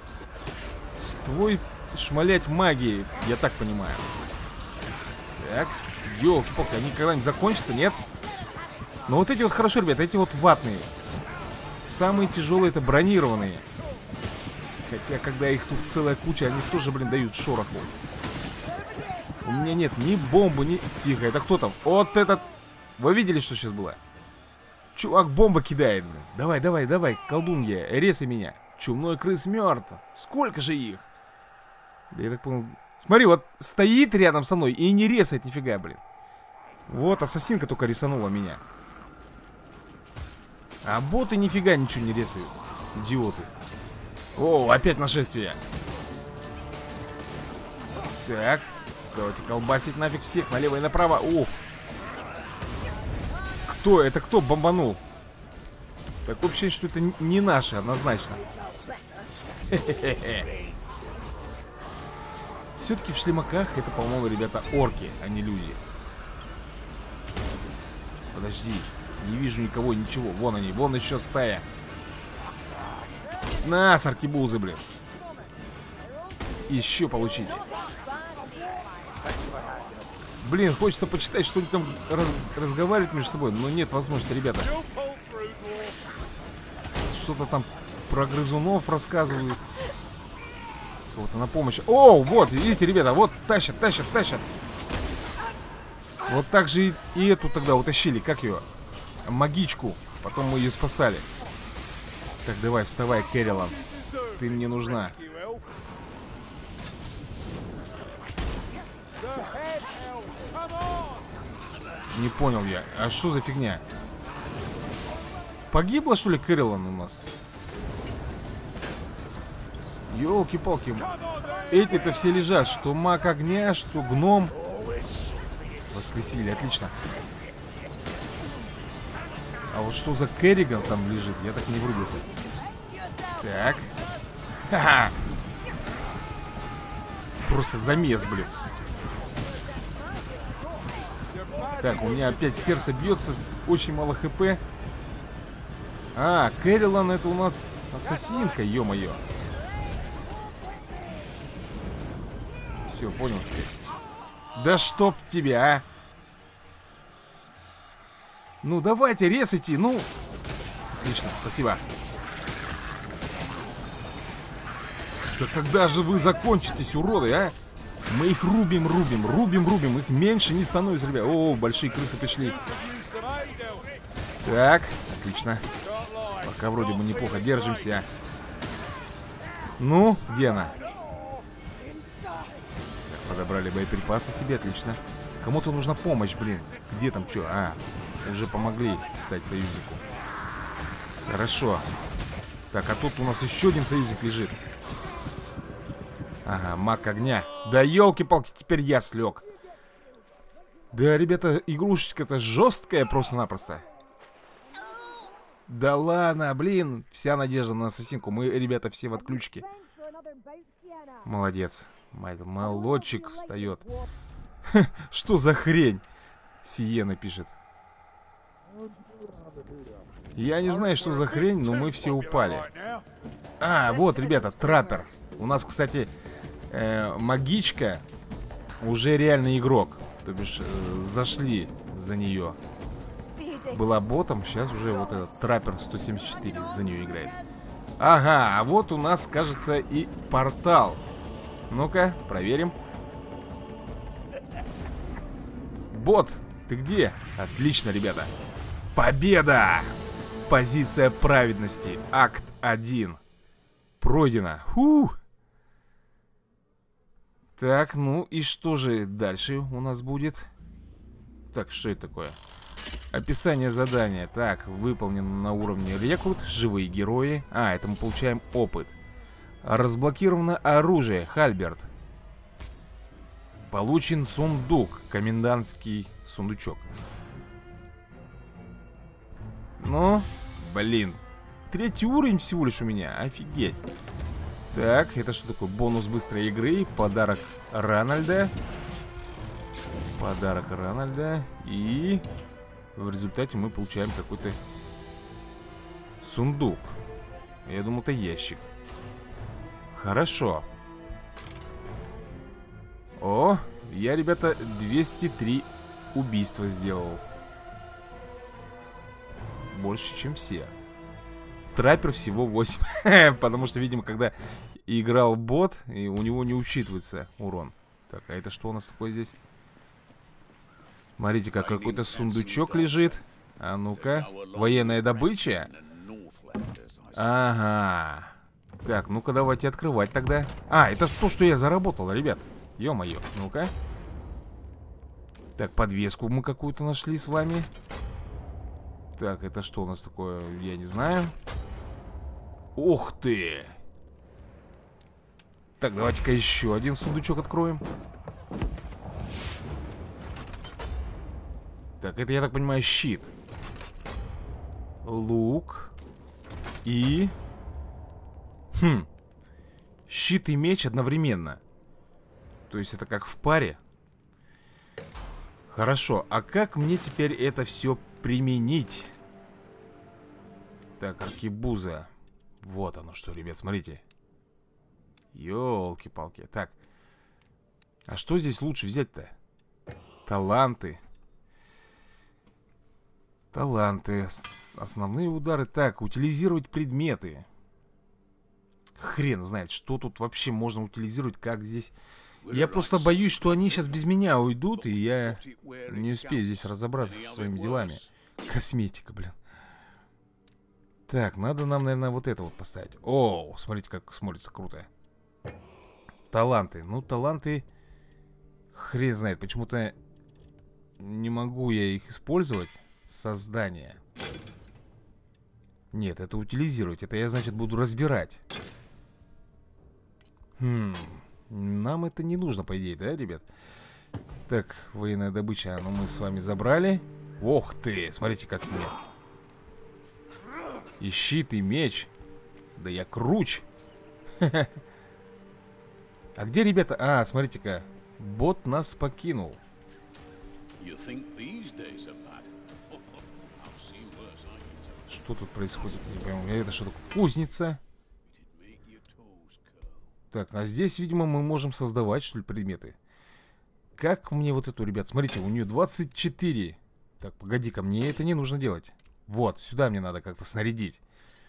Твой шмалять магией, я так понимаю. Так, ёлки-палки, они когда-нибудь закончатся, нет? Но вот эти вот хорошо, ребята, эти вот ватные. Самые тяжелые — это бронированные. Хотя, когда их тут целая куча, они тоже, блин, дают шороху. У меня нет ни бомбы, ни... Тихо, это кто там? Вот этот... Вы видели, что сейчас было? Чувак бомба кидает. Давай, давай, давай, колдунья, резай меня. Чумной крыс мертв. Сколько же их? Да я так понял... Смотри, вот стоит рядом со мной и не резает нифига, блин. Вот, ассасинка только рисанула меня. А боты нифига ничего не резают. Идиоты. О, опять нашествие. Так, давайте колбасить нафиг всех налево и направо. О! Кто? Это кто бомбанул? Так вообще, что это не наши, однозначно. Все-таки в шлемаках это, по-моему, ребята, орки, а не люди. Подожди, не вижу никого, ничего. Вон они, вон еще стая. На, с аркебузы, блин. Еще получили. Блин, хочется почитать, что они там раз разговаривают между собой, но нет возможности, ребята. Что-то там про грызунов рассказывают. Кого-то на помощь. О, вот, видите, ребята, вот тащат, тащат, тащат. Вот так же и, и эту тогда утащили, как ее? Магичку. Потом мы ее спасали. Так, давай, вставай, Кэрилан. Ты мне нужна. Не понял я. А что за фигня? Погибла, что ли, Кэрилан у нас? Ёлки-палки. Эти-то все лежат. Что маг огня, что гном. Воскресили, отлично. А вот что за Керриган там лежит? Я так и не врубился. Так. Ха-ха. Просто замес, блин. Так, у меня опять сердце бьется. Очень мало хп. А, Кэрилан это у нас ассасинка, ё-моё. Все, понял теперь. Да чтоб тебя, а. Ну, давайте, резайте, ну. Отлично, спасибо. Да когда же вы закончитесь, уроды, а? Мы их рубим, рубим, рубим, рубим. Их меньше не становится, ребят. О, большие крысы пришли. Так, отлично. Пока вроде бы неплохо держимся. Ну, где она? Так, подобрали боеприпасы себе, отлично. Кому-то нужна помощь, блин. Где там что? А, уже помогли стать союзнику. Хорошо. Так, а тут у нас еще один союзник лежит. Ага, маг огня. Да елки-палки, теперь я слег. Да, ребята, игрушечка-то жесткая просто-напросто. Да ладно, блин. Вся надежда на ассасинку. Мы, ребята, все в отключке. Молодец. Молодчик встает. Что за хрень? Сиена пишет. Я не знаю, что за хрень, но мы все упали. А, вот, ребята, траппер. У нас, кстати, э, магичка уже реальный игрок. То бишь, э, зашли за нее. Была ботом, сейчас уже вот этот траппер сто семьдесят четыре за нее играет. Ага, а вот у нас, кажется, и портал. Ну-ка, проверим. Бот, ты где? Отлично, ребята. Победа! Позиция праведности. Акт один. Пройдено. Фух. Так, ну и что же дальше у нас будет? Так, что это такое? Описание задания. Так, выполнено на уровне рекрут. Живые герои. А, это мы получаем опыт. Разблокировано оружие. Хальберт. Получен сундук. Комендантский сундучок. Ну, блин. Третий уровень всего лишь у меня. Офигеть. Так, это что такое? Бонус быстрой игры. Подарок Ранальда. Подарок Рональда. И в результате мы получаем какой-то сундук. Я думал, это ящик. Хорошо. О, я, ребята, двести три убийства сделал. Больше, чем все. Траппер всего восемь. Потому что, видимо, когда играл бот, и у него не учитывается урон. Так, а это что у нас такое здесь? Смотрите, как какой-то сундучок лежит. А ну-ка. Военная добыча. Ага. Так, ну-ка давайте открывать тогда. А, это то, что я заработал, ребят. Ё-моё, ну-ка. Так, подвеску мы какую-то нашли с вами. Так, это что у нас такое? Я не знаю. Ух ты! Так, давайте-ка еще один сундучок откроем. Так, это, я так понимаю, щит. Лук. И... Хм. Щит и меч одновременно. То есть это как в паре. Хорошо, а как мне теперь это все применить? Так, аркебуза. Вот оно что, ребят, смотрите. Ёлки-палки. Так. А что здесь лучше взять-то? Таланты. Таланты. Основные удары. Так, утилизировать предметы. Хрен знает, что тут вообще можно утилизировать, как здесь. Я просто боюсь, что они сейчас без меня уйдут, и я не успею здесь разобраться со своими делами. Косметика, блин. Так, надо нам, наверное, вот это вот поставить. О, смотрите, как смотрится круто. Таланты. Ну, таланты... Хрен знает, почему-то не могу я их использовать. Создание. Нет, это утилизировать. Это я, значит, буду разбирать. Хм... Нам это не нужно, по идее, да, ребят? Так, военная добыча, ну мы с вами забрали. Ох ты, смотрите, как мне. И щит, и меч. Да я круч. А где, ребята? А, смотрите-ка. Бот нас покинул. Что тут происходит? Я не пойму. Это что такое? Кузница. Так, а здесь, видимо, мы можем создавать, что ли, предметы. Как мне вот эту, ребят, смотрите, у нее двадцать четыре. Так, погоди-ка, мне это не нужно делать. Вот, сюда мне надо как-то снарядить.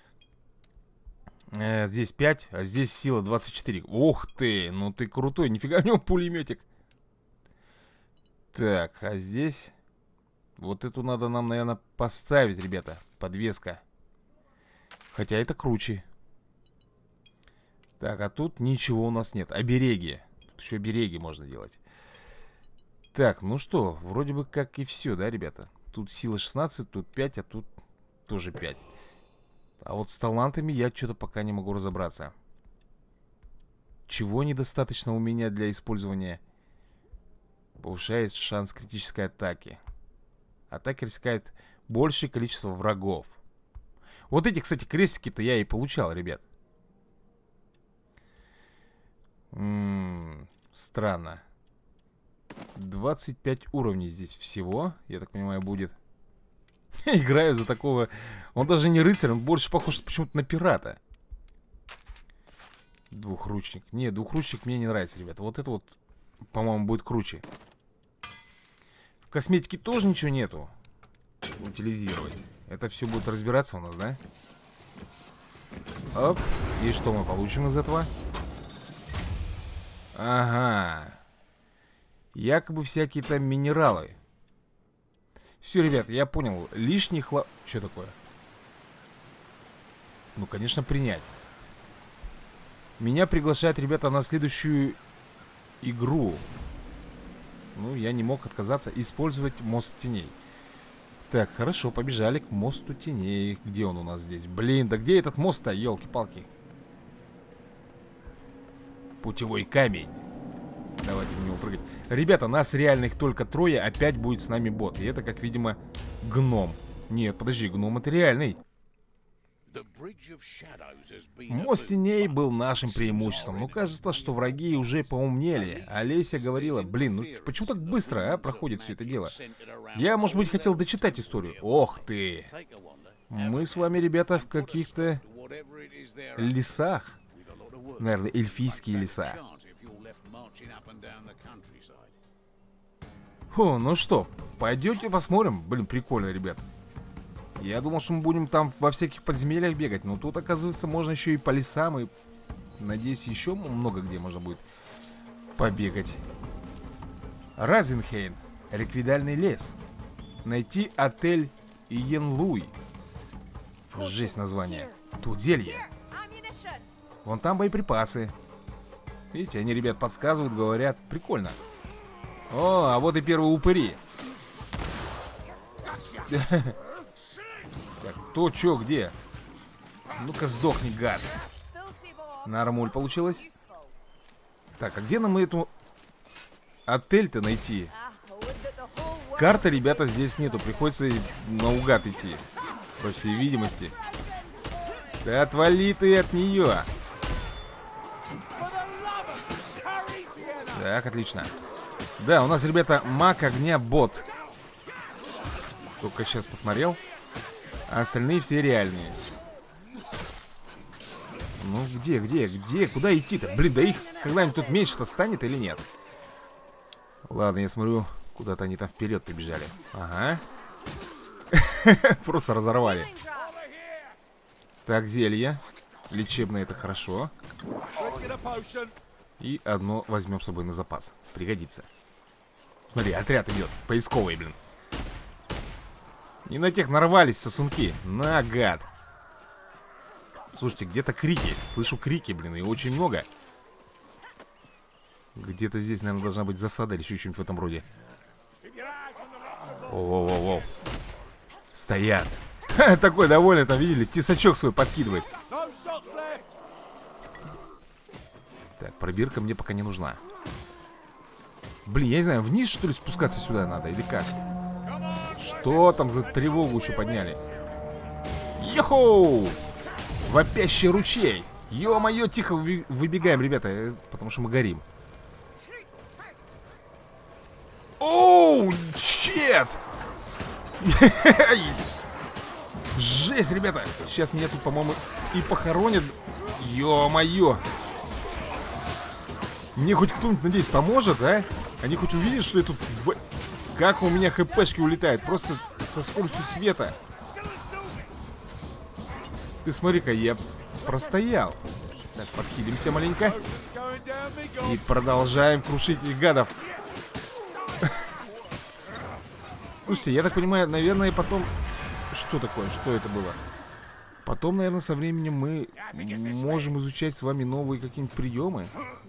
э, Здесь пять, а здесь сила двадцать четыре. Ух ты, ну ты крутой, нифига у него пулеметик. Так, а здесь... Вот эту надо нам, наверное, поставить, ребята. Подвеска. Хотя это круче. Так, а тут ничего у нас нет. Обереги. Тут еще обереги можно делать. Так, ну что, вроде бы как и все, да, ребята? Тут сила шестнадцать, тут пять, а тут тоже пять. А вот с талантами я что-то пока не могу разобраться. Чего недостаточно у меня для использования? Повышает шанс критической атаки. Атакер искает большее количество врагов. Вот эти, кстати, крестики-то я и получал, ребят. М-м, странно. двадцать пять уровней здесь всего, я так понимаю, будет. Играю за такого... Он даже не рыцарь, он больше похож почему-то на пирата. Двухручник. Не, двухручник мне не нравится, ребята. Вот это вот, по-моему, будет круче. В косметике тоже ничего нету. Утилизировать. Это все будет разбираться у нас, да? Оп. И что мы получим из этого? Ага. Якобы всякие там минералы. Все, ребят, я понял. Лишний хла... Что такое? Ну, конечно, принять. Меня приглашают, ребята, на следующую игру. Ну, я не мог отказаться использовать мост теней. Так, хорошо, побежали к мосту теней. Где он у нас здесь? Блин, да где этот мост-то, елки-палки? Путевой камень. Давайте в него прыгать. Ребята, нас реальных только трое. Опять будет с нами бот. И это, как видимо, гном. Нет, подожди, гном это реальный. Мост теней был нашим преимуществом. Ну, кажется, что враги уже поумнели. Олеся говорила, блин, ну почему так быстро, а, проходит все это дело? Я, может быть, хотел дочитать историю. Ох ты! Мы с вами, ребята, в каких-то лесах. Наверное, эльфийские леса. Фу, ну что, пойдете посмотрим? Блин, прикольно, ребят. Я думал, что мы будем там во всяких подземельях бегать, но тут, оказывается, можно еще и по лесам, и, надеюсь, еще много где можно будет побегать. Разенхейм. Реквидальный лес. Найти отель Иенлуй. Жесть название. Тут зелье. Вон там боеприпасы. Видите, они, ребят, подсказывают, говорят. Прикольно. О, а вот и первые упыри. Так, кто, чё, где? Ну-ка сдохни, гад. Нормуль получилось. Так, а где нам эту отель-то найти? Карты, ребята, здесь нету. Приходится наугад идти. По всей видимости. Да отвали ты от нее. Так, отлично. Да, у нас, ребята, маг огня бот. Только сейчас посмотрел. А остальные все реальные. Ну где, где, где, куда идти-то? Блин, да их когда-нибудь тут меньше-то станет или нет? Ладно, я смотрю, куда-то они там вперед побежали. Ага. Просто разорвали. Так, зелье. Лечебное, это хорошо. И одно возьмем с собой на запас. Пригодится. Смотри, отряд идет. Поисковый, блин. Не на тех нарвались сосунки. На, гад. Слушайте, где-то крики. Слышу крики, блин, и очень много. Где-то здесь, наверное, должна быть засада или еще что-нибудь в этом роде. Воу-воу-воу. Стоят. Ха, такой довольный, там, видели? Тесачок свой подкидывает. Так, пробирка мне пока не нужна. Блин, я не знаю, вниз, что ли, спускаться сюда надо или как? Что там за тревогу еще подняли? Йохоу! Вопящий ручей. Ё-моё, тихо выбегаем, ребята, потому что мы горим. Оу, чет! Жесть, ребята. Сейчас меня тут, по-моему, и похоронят. Ё-моё. Мне хоть кто-нибудь, надеюсь, поможет, а? Они хоть увидят, что я тут... Как у меня хпшки улетают. Просто со скоростью света. Ты смотри-ка, я простоял. Так, подхилимся маленько. И продолжаем крушить этих гадов. Слушайте, я так понимаю, наверное, потом... Что такое? Что это было? Потом, наверное, со временем мы можем изучать с вами новые какие-нибудь приемы.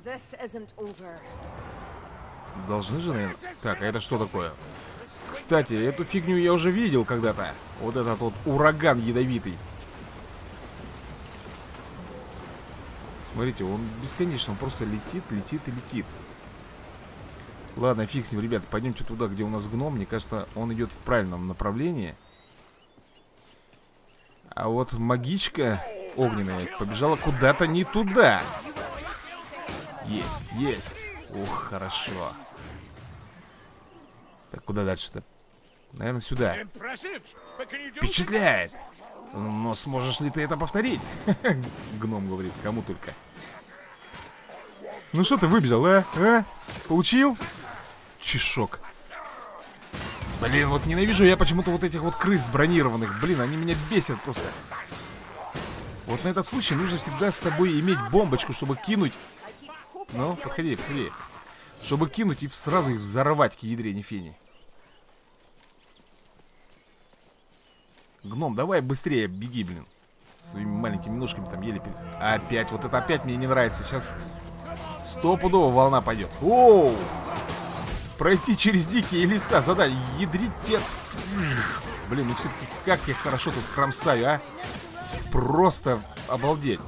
Должны же, наверное... Так, а это что такое? Кстати, эту фигню я уже видел когда-то. Вот этот вот ураган ядовитый. Смотрите, он бесконечно, он просто летит, летит и летит. Ладно, фиг с ним, ребята, пойдемте туда, где у нас гном. Мне кажется, он идет в правильном направлении. А вот магичка огненная побежала куда-то не туда. Есть, есть. Ух, хорошо. Так, куда дальше-то? Наверное, сюда. Впечатляет. Но сможешь ли ты это повторить? Гном говорит, кому только. Ну что ты выбежал, а? А? Получил? Чешок. Блин, вот ненавижу я почему-то вот этих вот крыс бронированных. Блин, они меня бесят просто. Вот на этот случай нужно всегда с собой иметь бомбочку, чтобы кинуть. Ну, подходи, подходи. Чтобы кинуть и сразу их взорвать к ядрене фени. Гном, давай быстрее беги, блин. Своими маленькими ножками там еле... Опять, вот это опять мне не нравится. Сейчас стопудово волна пойдет. Оу! Пройти через дикие леса, задать, ядрить те... Блин, ну все-таки как я хорошо тут кромсаю, а? Просто обалдеть.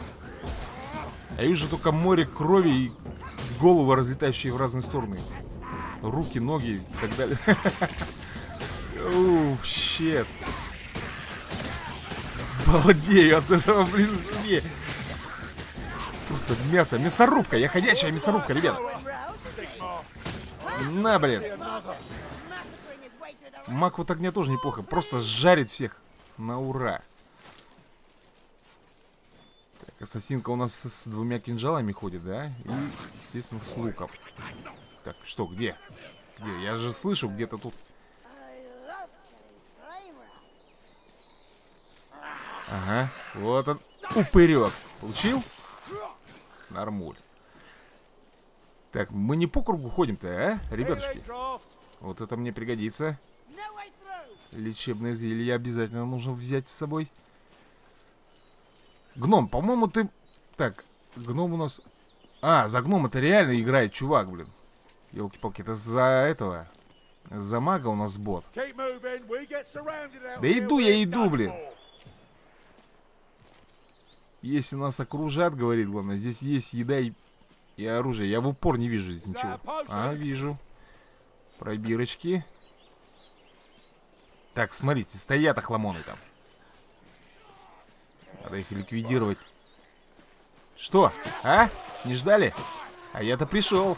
Я вижу только море крови и головы, разлетающие в разные стороны. Руки, ноги и так далее. Уф, щет. балдею от этого, блин. Просто мясо, мясорубка, я ходячая мясорубка, ребят. На, блин. Маг вот огня тоже неплохо, просто жарит всех на ура. Так, ассасинка у нас с двумя кинжалами ходит, да? И, естественно, с луком. Так, что, где? Где? Я же слышу где-то тут. Ага, вот он, упырек. Получил? Нормуль. Так, мы не по кругу ходим-то, а, ребятушки? Вот это мне пригодится. Лечебное зелье обязательно нужно взять с собой. Гном, по-моему, ты... Так, гном у нас... А, за гном это реально играет чувак, блин. Ёлки-палки, это за этого... За мага у нас бот. Да иду я, иду, блин. Если нас окружат, говорит, главное, здесь есть еда и, и оружие. Я в упор не вижу здесь ничего. А, вижу. Пробирочки. Так, смотрите, стоят охламоны там. Надо их ликвидировать. Что? А? Не ждали? А я-то пришел.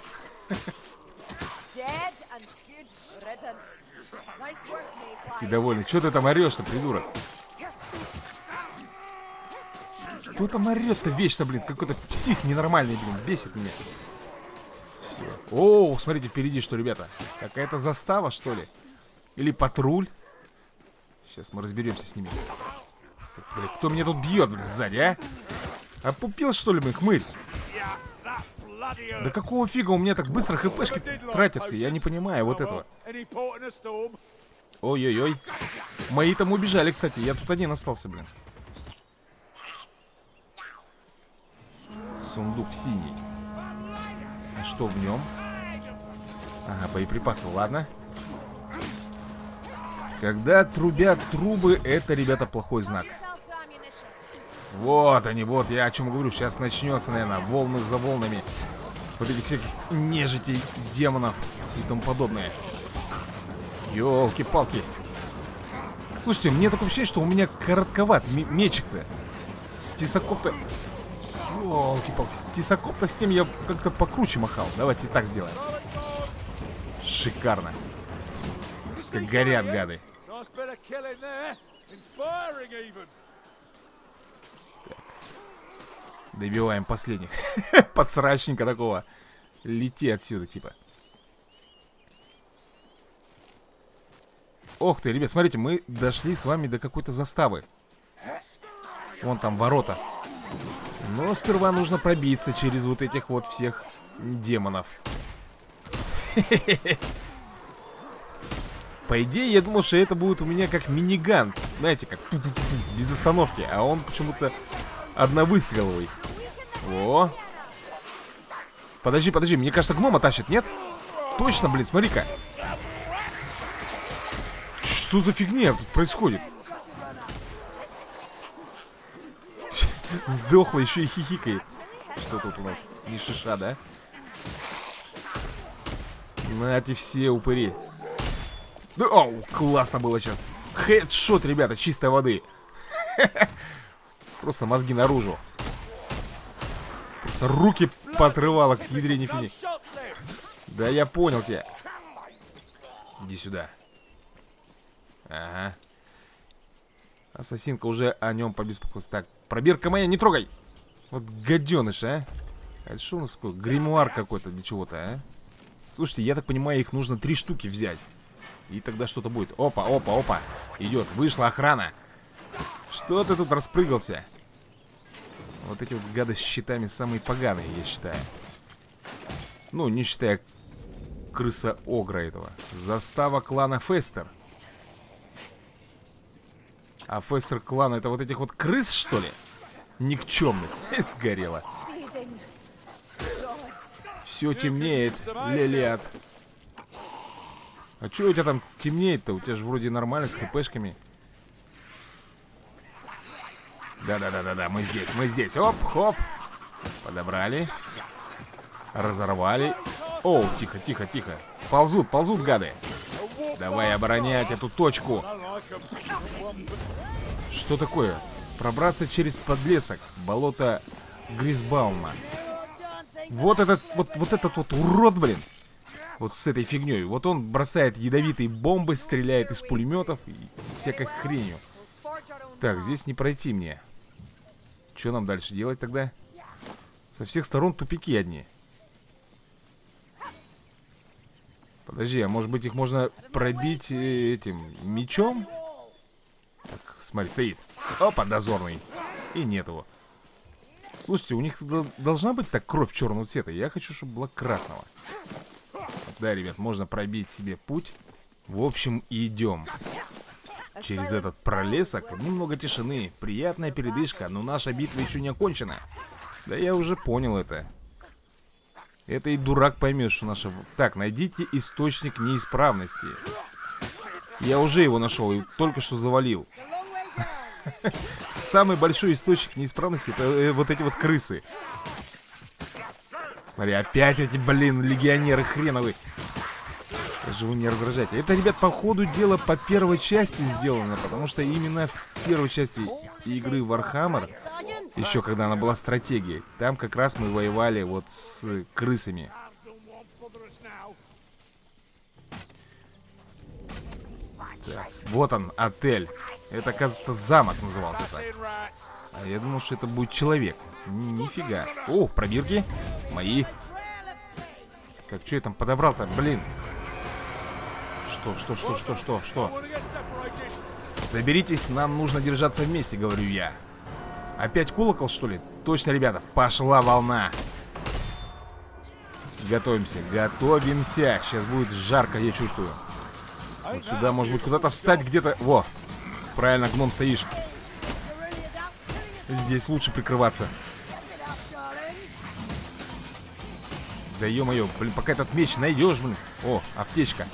Ты довольный. Что ты там орешь-то, придурок? Кто там орет-то вечно, блин? Какой-то псих ненормальный, блин. Бесит меня. Все. О, смотрите, впереди что, ребята? Какая-то застава, что ли? Или патруль? Сейчас мы разберемся с ними. Блин, кто меня тут бьет, блин, сзади, а? Опупил, что ли, блин, хмырь? Да какого фига у меня так быстро хпшки тратятся? Я не понимаю вот этого. Ой-ой-ой. Мои там убежали, кстати. Я тут один остался, блин. Сундук синий. А что в нем? Ага, боеприпасы, ладно. Когда трубят трубы, это, ребята, плохой знак. Вот они, вот я о чем говорю. Сейчас начнется, наверное, волны за волнами. Вот этих всяких нежитей, демонов и тому подобное. Ёлки-палки. Слушайте, мне такое ощущение, что у меня коротковат мечик-то. С тесаком-то... Ёлки-палки, с тесаком-то с тем я как-то покруче махал. Давайте так сделаем. Шикарно. Как горят гады. Так. Добиваем последних. Подсрачника такого. Лети отсюда, типа. Ох ты, ребят, смотрите, мы дошли с вами до какой-то заставы. Вон там ворота. Но сперва нужно пробиться через вот этих вот всех демонов. По идее, я думал, что это будет у меня как миниган. Знаете, как без остановки. А он почему-то одновыстреловый. О. Подожди, подожди, мне кажется, гнома тащит, нет? Точно, блин, смотри-ка. Что за фигня тут происходит? Сдохла, еще и хихикает. Что тут у нас? Не шиша, да? Нате все упыри. Да, оу, классно было сейчас. Хедшот, ребята, чистой воды. Просто мозги наружу. Просто руки поотрывало к ядрене фини. Да я понял тебя. Иди сюда. Ага. Ассасинка уже о нем побеспокоилась. Так, пробирка моя, не трогай. Вот гаденыш, а. А это что у нас такое? Гримуар какой-то для чего-то, а? Слушайте, я так понимаю, их нужно три штуки взять. И тогда что-то будет. Опа, опа, опа. Идет, вышла охрана. Что ты тут распрыгался? Вот эти вот гады с щитами самые поганые, я считаю. Ну, не считая крыса-огра этого. Застава клана Фестер. А Фестер клан это вот этих вот крыс, что ли? Никчемных. Сгорело. Все темнеет, Лелиад. А что у тебя там темнеет-то? У тебя же вроде нормально с хпшками. Да-да-да-да-да, мы здесь, мы здесь. Оп-хоп. Подобрали. Разорвали. Оу, тихо, тихо, тихо. Ползут, ползут, гады. Давай оборонять эту точку. Что такое? Пробраться через подлесок. Болото Гризбаума. Вот этот вот, вот этот вот урод, блин. Вот с этой фигней. Вот он бросает ядовитые бомбы, стреляет из пулеметов и всякой хренью. Так, здесь не пройти мне. Что нам дальше делать тогда? Со всех сторон тупики одни. Подожди, а может быть их можно пробить этим мечом? Так, смотри, стоит. Опа, дозорный. И нет его. Слушайте, у них должна быть так кровь черного цвета. Я хочу, чтобы была красного. Да, ребят, можно пробить себе путь. В общем, идем. Через этот пролесок. Немного тишины. Приятная передышка. Но наша битва еще не окончена. Да я уже понял это. Это и дурак поймет, что наша... Так, найдите источник неисправности. Я уже его нашел и только что завалил. Самый большой источник неисправности — это вот эти вот крысы. Смотри, опять эти, блин, легионеры хреновые. Даже вы не раздражайте. Это, ребят, по ходу дела по первой части сделано, потому что именно в первой части игры Warhammer, еще когда она была стратегией, там как раз мы воевали вот с крысами. Так, вот он, отель. Это, оказывается, замок назывался так. А я думал, что это будет человек. Нифига. О, пробирки мои. Так, что я там подобрал-то? Блин. Что, что, что, что, что, что? Соберитесь, нам нужно держаться вместе, говорю я. Опять колокол, что ли? Точно, ребята, пошла волна. Готовимся, готовимся. Сейчас будет жарко, я чувствую. Вот сюда, может быть, куда-то встать где-то. Во, правильно, гном, стоишь. Здесь лучше прикрываться. Да ё-моё, блин, пока этот меч найдешь, блин. О, аптечка.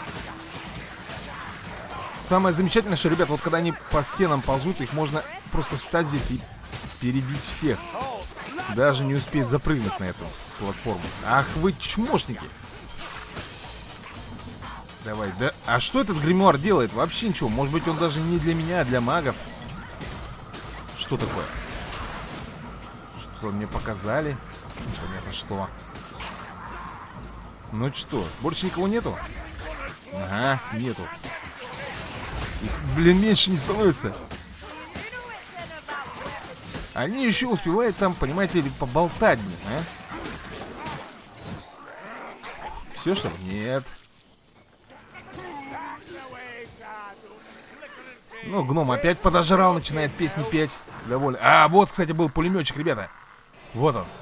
Самое замечательное, что, ребят, вот когда они по стенам ползут, их можно просто встать здесь и перебить всех. Даже не успеть запрыгнуть на эту платформу. Ах вы чмошники. Давай, да. А что этот гримуар делает? Вообще ничего. Может быть, он даже не для меня, а для магов. Что такое? Что мне показали? Непонятно что. Ну что, больше никого нету? Ага, нету. Их, блин, меньше не становится. Они еще успевают там, понимаете ли, поболтать, блин, а? Все, что ли? Нет. Ну, гном опять подожрал, начинает песни петь. Довольно. А, вот, кстати, был пулеметчик, ребята. Вот он.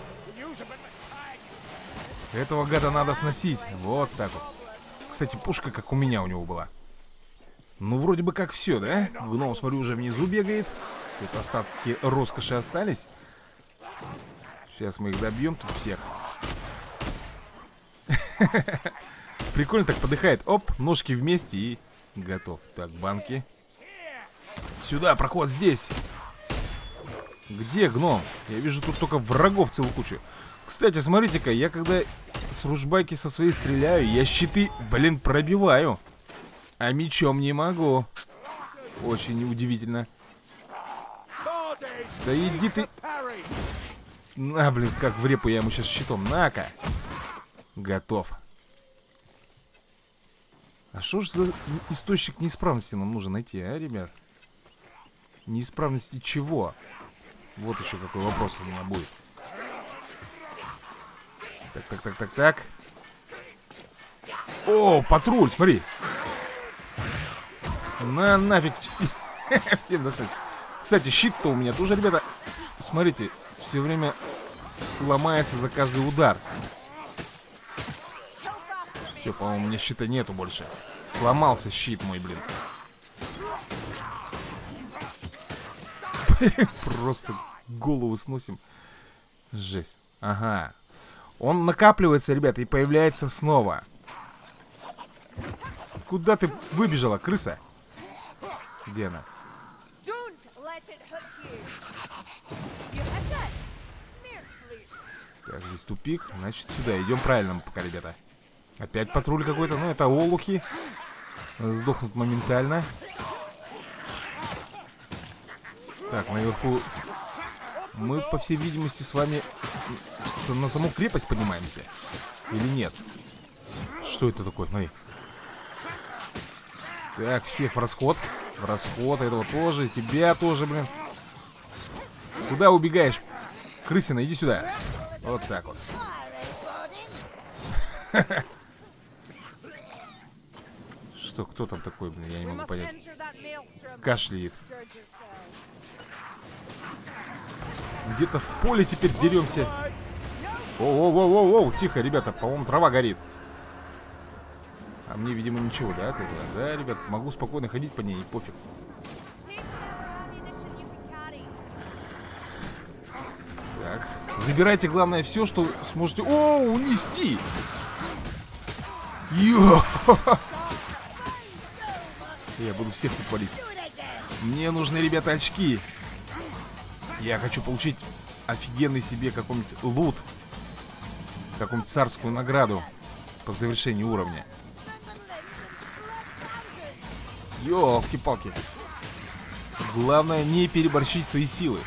Этого гада надо сносить. Вот так вот. Кстати, пушка, как у меня у него была. Ну, вроде бы как все, да? Гном, смотрю, уже внизу бегает. Тут остатки роскоши остались. Сейчас мы их добьем тут всех. Прикольно так подыхает. Оп, ножки вместе и готов. Так, банки. Сюда, проход здесь. Где гном? Я вижу тут только врагов целую кучу. Кстати, смотрите-ка, я когда с ружбайки со своей стреляю, я щиты, блин, пробиваю. А мечом не могу. Очень удивительно. Да иди ты. На, блин, как в репу я ему сейчас щитом. На-ка. Готов. А что ж за источник неисправности нам нужно найти, а, ребят? Неисправности чего? Вот еще какой вопрос у меня будет. Так, так, так, так, так. О, патруль, смотри. На нафиг все... всем достать. Кстати, щит-то у меня тоже, ребята, смотрите, все время ломается за каждый удар. Все, по-моему, у меня щита нету больше. Сломался щит мой, блин. Просто голову сносим. Жесть. Ага. Он накапливается, ребята, и появляется снова. Куда ты выбежала, крыса? Где она? Так, здесь тупик. Значит, сюда. Идем правильно пока, ребята. Опять патруль какой-то. Ну, это олухи. Сдохнут моментально. Так, наверху мы, по всей видимости, с вами на саму крепость поднимаемся. Или нет? Что это такое? Смотри. Так, всех в расход. В расход, этого тоже, тебя тоже, блин. Куда убегаешь? Крысина, иди сюда. Вот так вот. Что, кто там такой, блин, я не могу понять. Кашляет. Где-то в поле теперь деремся. Оу-оу-оу-оу, тихо, ребята, по-моему, трава горит. А мне, видимо, ничего, да, от этого? Да, ребят, могу спокойно ходить по ней, и пофиг. Так, забирайте, главное, все, что сможете. О, унести! Йо! Я буду всех тут валить. Мне нужны, ребята, очки. Я хочу получить офигенный себе какой-нибудь лут. Какую-нибудь царскую награду по завершению уровня. Ёлки-палки. Главное не переборщить свои силы.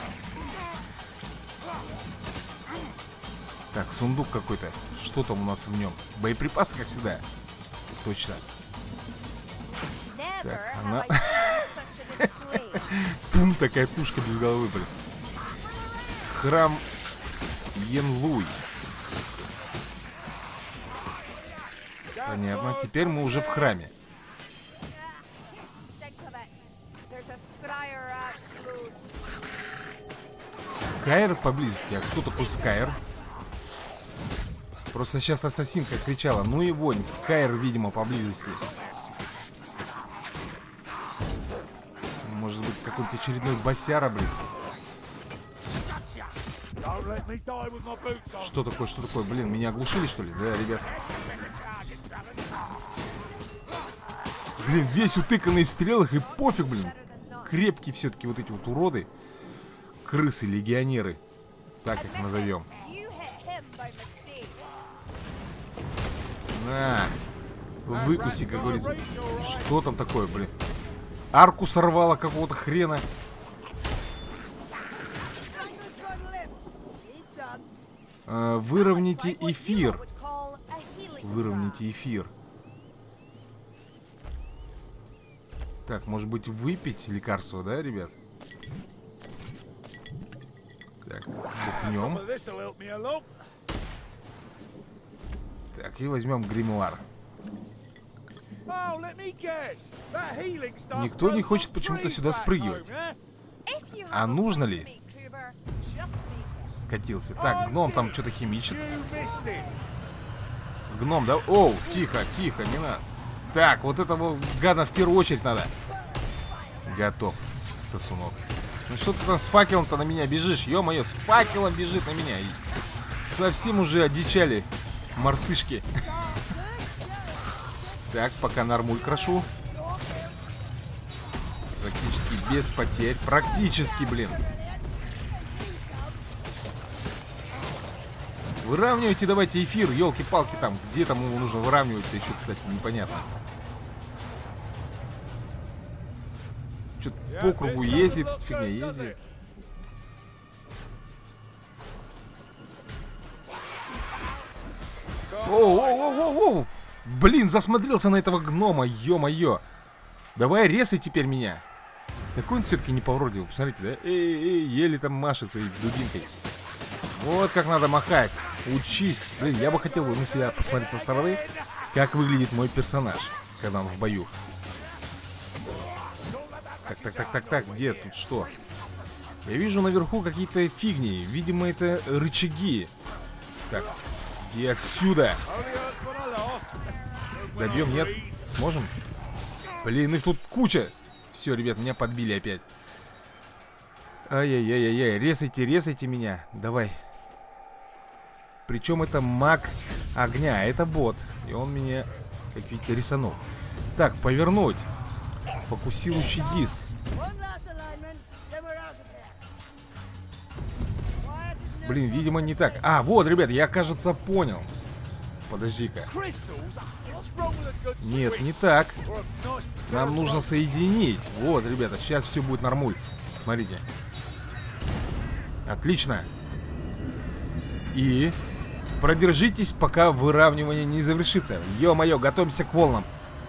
Так, сундук какой-то. Что там у нас в нем? Боеприпасы, как всегда. Точно. Так, она... Пум, такая тушка без головы, блин. Храм Йенлуй. Понятно, теперь мы уже в храме. Скайр поблизости. А кто такой Скайр? Просто сейчас ассасинка кричала. Ну и вонь, Скайр, видимо, поблизости. Может быть, какой-то очередной босяра, блин. Что такое, что такое? Блин, меня оглушили, что ли? Да, ребят. Блин, весь утыканный в стрелах, и пофиг, блин. Крепкие все-таки вот эти вот уроды. Крысы, легионеры. Так их назовем. На, выкуси, как говорится. Что там такое, блин? Арку сорвало какого-то хрена. а, Выровняйте эфир. Выровняйте эфир. Так, может быть, выпить лекарство, да, ребят? Так, бухнем. Так, и возьмем гримуар. Никто не хочет почему-то сюда спрыгивать. А нужно ли? Скатился. Так, гном там что-то химичит. Гном, да? Оу, тихо, тихо, не надо. Так, вот этого гада в первую очередь надо. Готов, сосунок. Ну что ты там с факелом-то на меня бежишь? Ё-моё, с факелом бежит на меня. И совсем уже одичали мартышки. Так, пока нормуль крошу. Практически без потерь. Практически, блин. Выравнивайте давайте эфир, елки-палки там. Где там его нужно выравнивать-то еще, кстати, непонятно. Что-то по кругу ездит, фигня ездит. Оу-оу-оу-оу-оу! Блин, засмотрелся на этого гнома, ё-моё. Давай резай теперь меня. Какой он все-таки неповоротливый, посмотрите, да? Эй-эй, еле там машет своей дубинкой. Вот как надо махать. Учись. Блин, я бы хотел на себя посмотреть со стороны, как выглядит мой персонаж, когда он в бою. Так, так, так, так, так, где тут что? Я вижу наверху какие-то фигни. Видимо, это рычаги. Так, иди отсюда. Добьем, нет? Сможем? Блин, их тут куча. Все, ребят, меня подбили опять. Ай-яй-яй-яй, резайте, резайте меня. Давай. Причем это маг огня, это бот. И он меня, как видите, рисанул. Так, повернуть. Фокусирующий диск. Блин, видимо, не так. А, вот, ребят, я, кажется, понял. Подожди-ка. Нет, не так. Нам нужно соединить. Вот, ребята, сейчас все будет нормуль. Смотрите. Отлично. И продержитесь, пока выравнивание не завершится. Ё-моё, готовимся к волнам.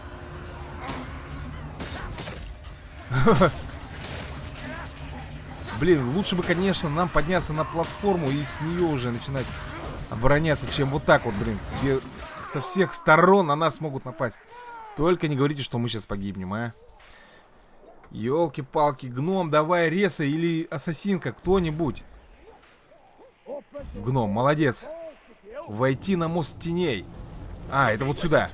Блин, лучше бы, конечно, нам подняться на платформу и с нее уже начинать обороняться, чем вот так вот, блин, где со всех сторон на нас могут напасть. Только не говорите, что мы сейчас погибнем, а. Ёлки-палки, гном, давай реса или ассасинка, кто-нибудь. Гном, молодец. Войти на мост теней. А, это вот сюда.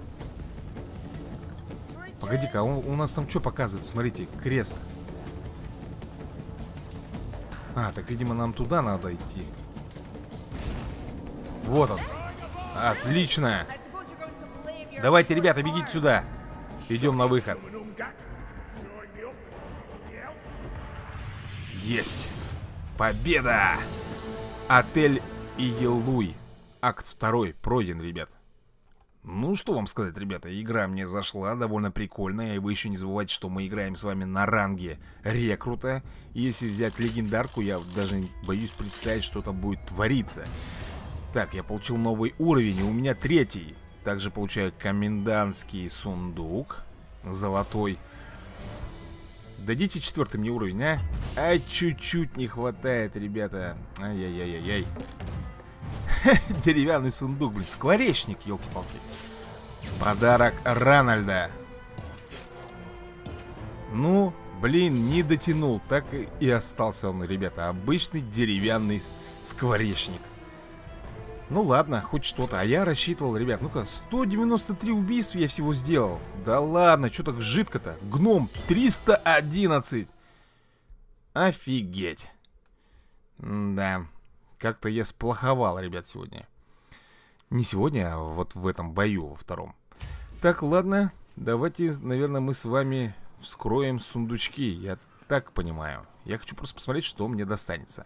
Погоди-ка, а у, у нас там что показывает? Смотрите, крест. А, так, видимо, нам туда надо идти. Вот он. Отлично. Давайте, ребята, бегите сюда. Идем на выход. Есть. Победа. Отель Иелуй. Акт второй пройден, ребят. Ну, что вам сказать, ребята, игра мне зашла, довольно прикольная. И вы еще не забывайте, что мы играем с вами на ранге рекрута. И если взять легендарку, я даже боюсь представить, что там будет твориться. Так, я получил новый уровень, и у меня третий. Также получаю комендантский сундук. Золотой. Дадите четвертый мне уровень, а? А чуть-чуть не хватает, ребята. Ай-яй-яй-яй-яй. Деревянный сундук, блин, скворечник, елки-палки. Подарок Ранальда. Ну, блин, не дотянул. Так и остался он, ребята. Обычный деревянный скворечник. Ну ладно, хоть что-то. А я рассчитывал, ребят, ну-ка, сто девяносто три убийства я всего сделал. Да ладно, что так жидко-то? Гном триста одиннадцать. Офигеть. Да. Как-то я сплоховал, ребят, сегодня. Не сегодня, а вот в этом бою во втором. Так, ладно. Давайте, наверное, мы с вами вскроем сундучки. Я так понимаю. Я хочу просто посмотреть, что мне достанется.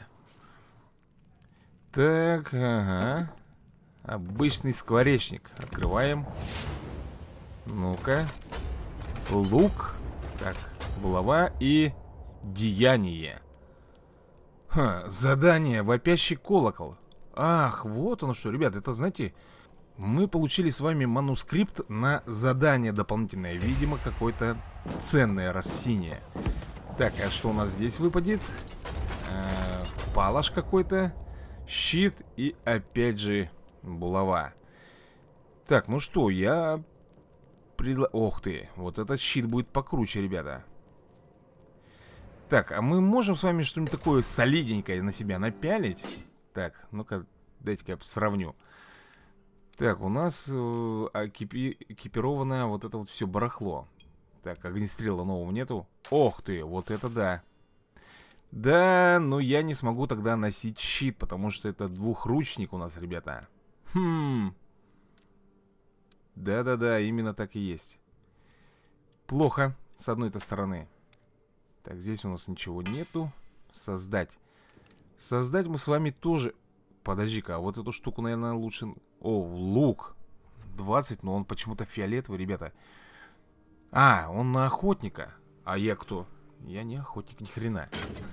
Так, ага. Обычный скворечник. Открываем. Ну-ка. Лук. Так, булава и деяние. Ха, задание «Вопящий колокол». Ах, вот оно что, ребят, это, знаете, мы получили с вами манускрипт на задание дополнительное. Видимо, какое-то ценное рассиние. Так, а что у нас здесь выпадет? Э, палаш какой-то, щит и опять же булава. Так, ну что, я... Предла... Ох ты, вот этот щит будет покруче, ребята. Так, а мы можем с вами что-нибудь такое солидненькое на себя напялить? Так, ну-ка, дайте-ка я сравню. Так, у нас э, экипи... экипировано вот это вот все барахло. Так, огнестрела нового нету. Ох ты, вот это да. Да, но я не смогу тогда носить щит, потому что это двухручник у нас, ребята. Хм. Да-да-да, именно так и есть. Плохо, с одной-то стороны. Так, здесь у нас ничего нету. Создать. Создать мы с вами тоже... Подожди-ка, а вот эту штуку, наверное, лучше... О, лук. двадцать, но он почему-то фиолетовый, ребята. А, он на охотника. А я кто? Я не охотник, ни хрена.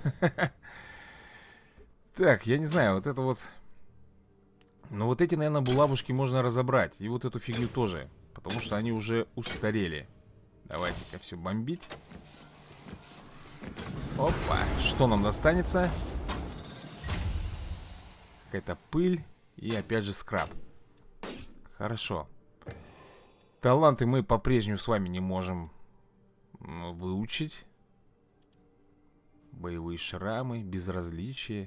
Так, я не знаю, вот это вот... Ну, вот эти, наверное, булавушки можно разобрать. И вот эту фигню тоже. Потому что они уже устарели. Давайте-ка все бомбить. Опа, что нам достанется? Какая-то пыль. И опять же скраб. Хорошо. Таланты мы по-прежнему с вами не можем выучить. Боевые шрамы, безразличие.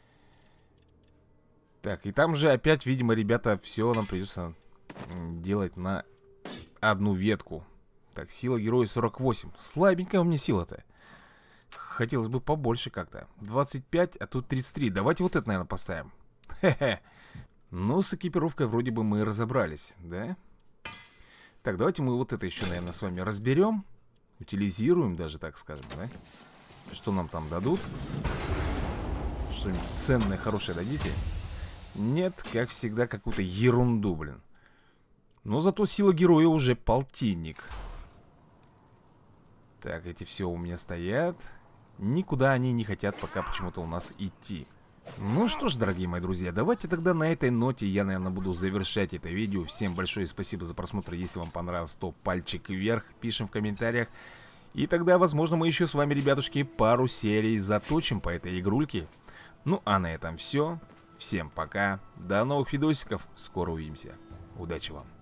Так, и там же опять, видимо, ребята, все нам придется делать на одну ветку. Так, сила героя сорок восемь. Слабенькая у меня сила-то. Хотелось бы побольше как-то. двадцать пять, а тут тридцать три. Давайте вот это, наверное, поставим. Хе-хе. Ну, с экипировкой вроде бы мы разобрались, да? Так, давайте мы вот это еще, наверное, с вами разберем. Утилизируем даже, так скажем, да? Что нам там дадут? Что-нибудь ценное, хорошее дадите? Нет, как всегда, какую-то ерунду, блин. Но зато сила героя уже полтинник. Так, эти все у меня стоят. никуда они не хотят пока почему-то у нас идти. Ну что ж, дорогие мои друзья, давайте тогда на этой ноте я, наверное, буду завершать это видео. Всем большое спасибо за просмотр. Если вам понравилось, то пальчик вверх, пишем в комментариях. И тогда, возможно, мы еще с вами, ребятушки, пару серий заточим по этой игрульке. Ну, а на этом все. Всем пока. До новых видосиков. Скоро увидимся. Удачи вам.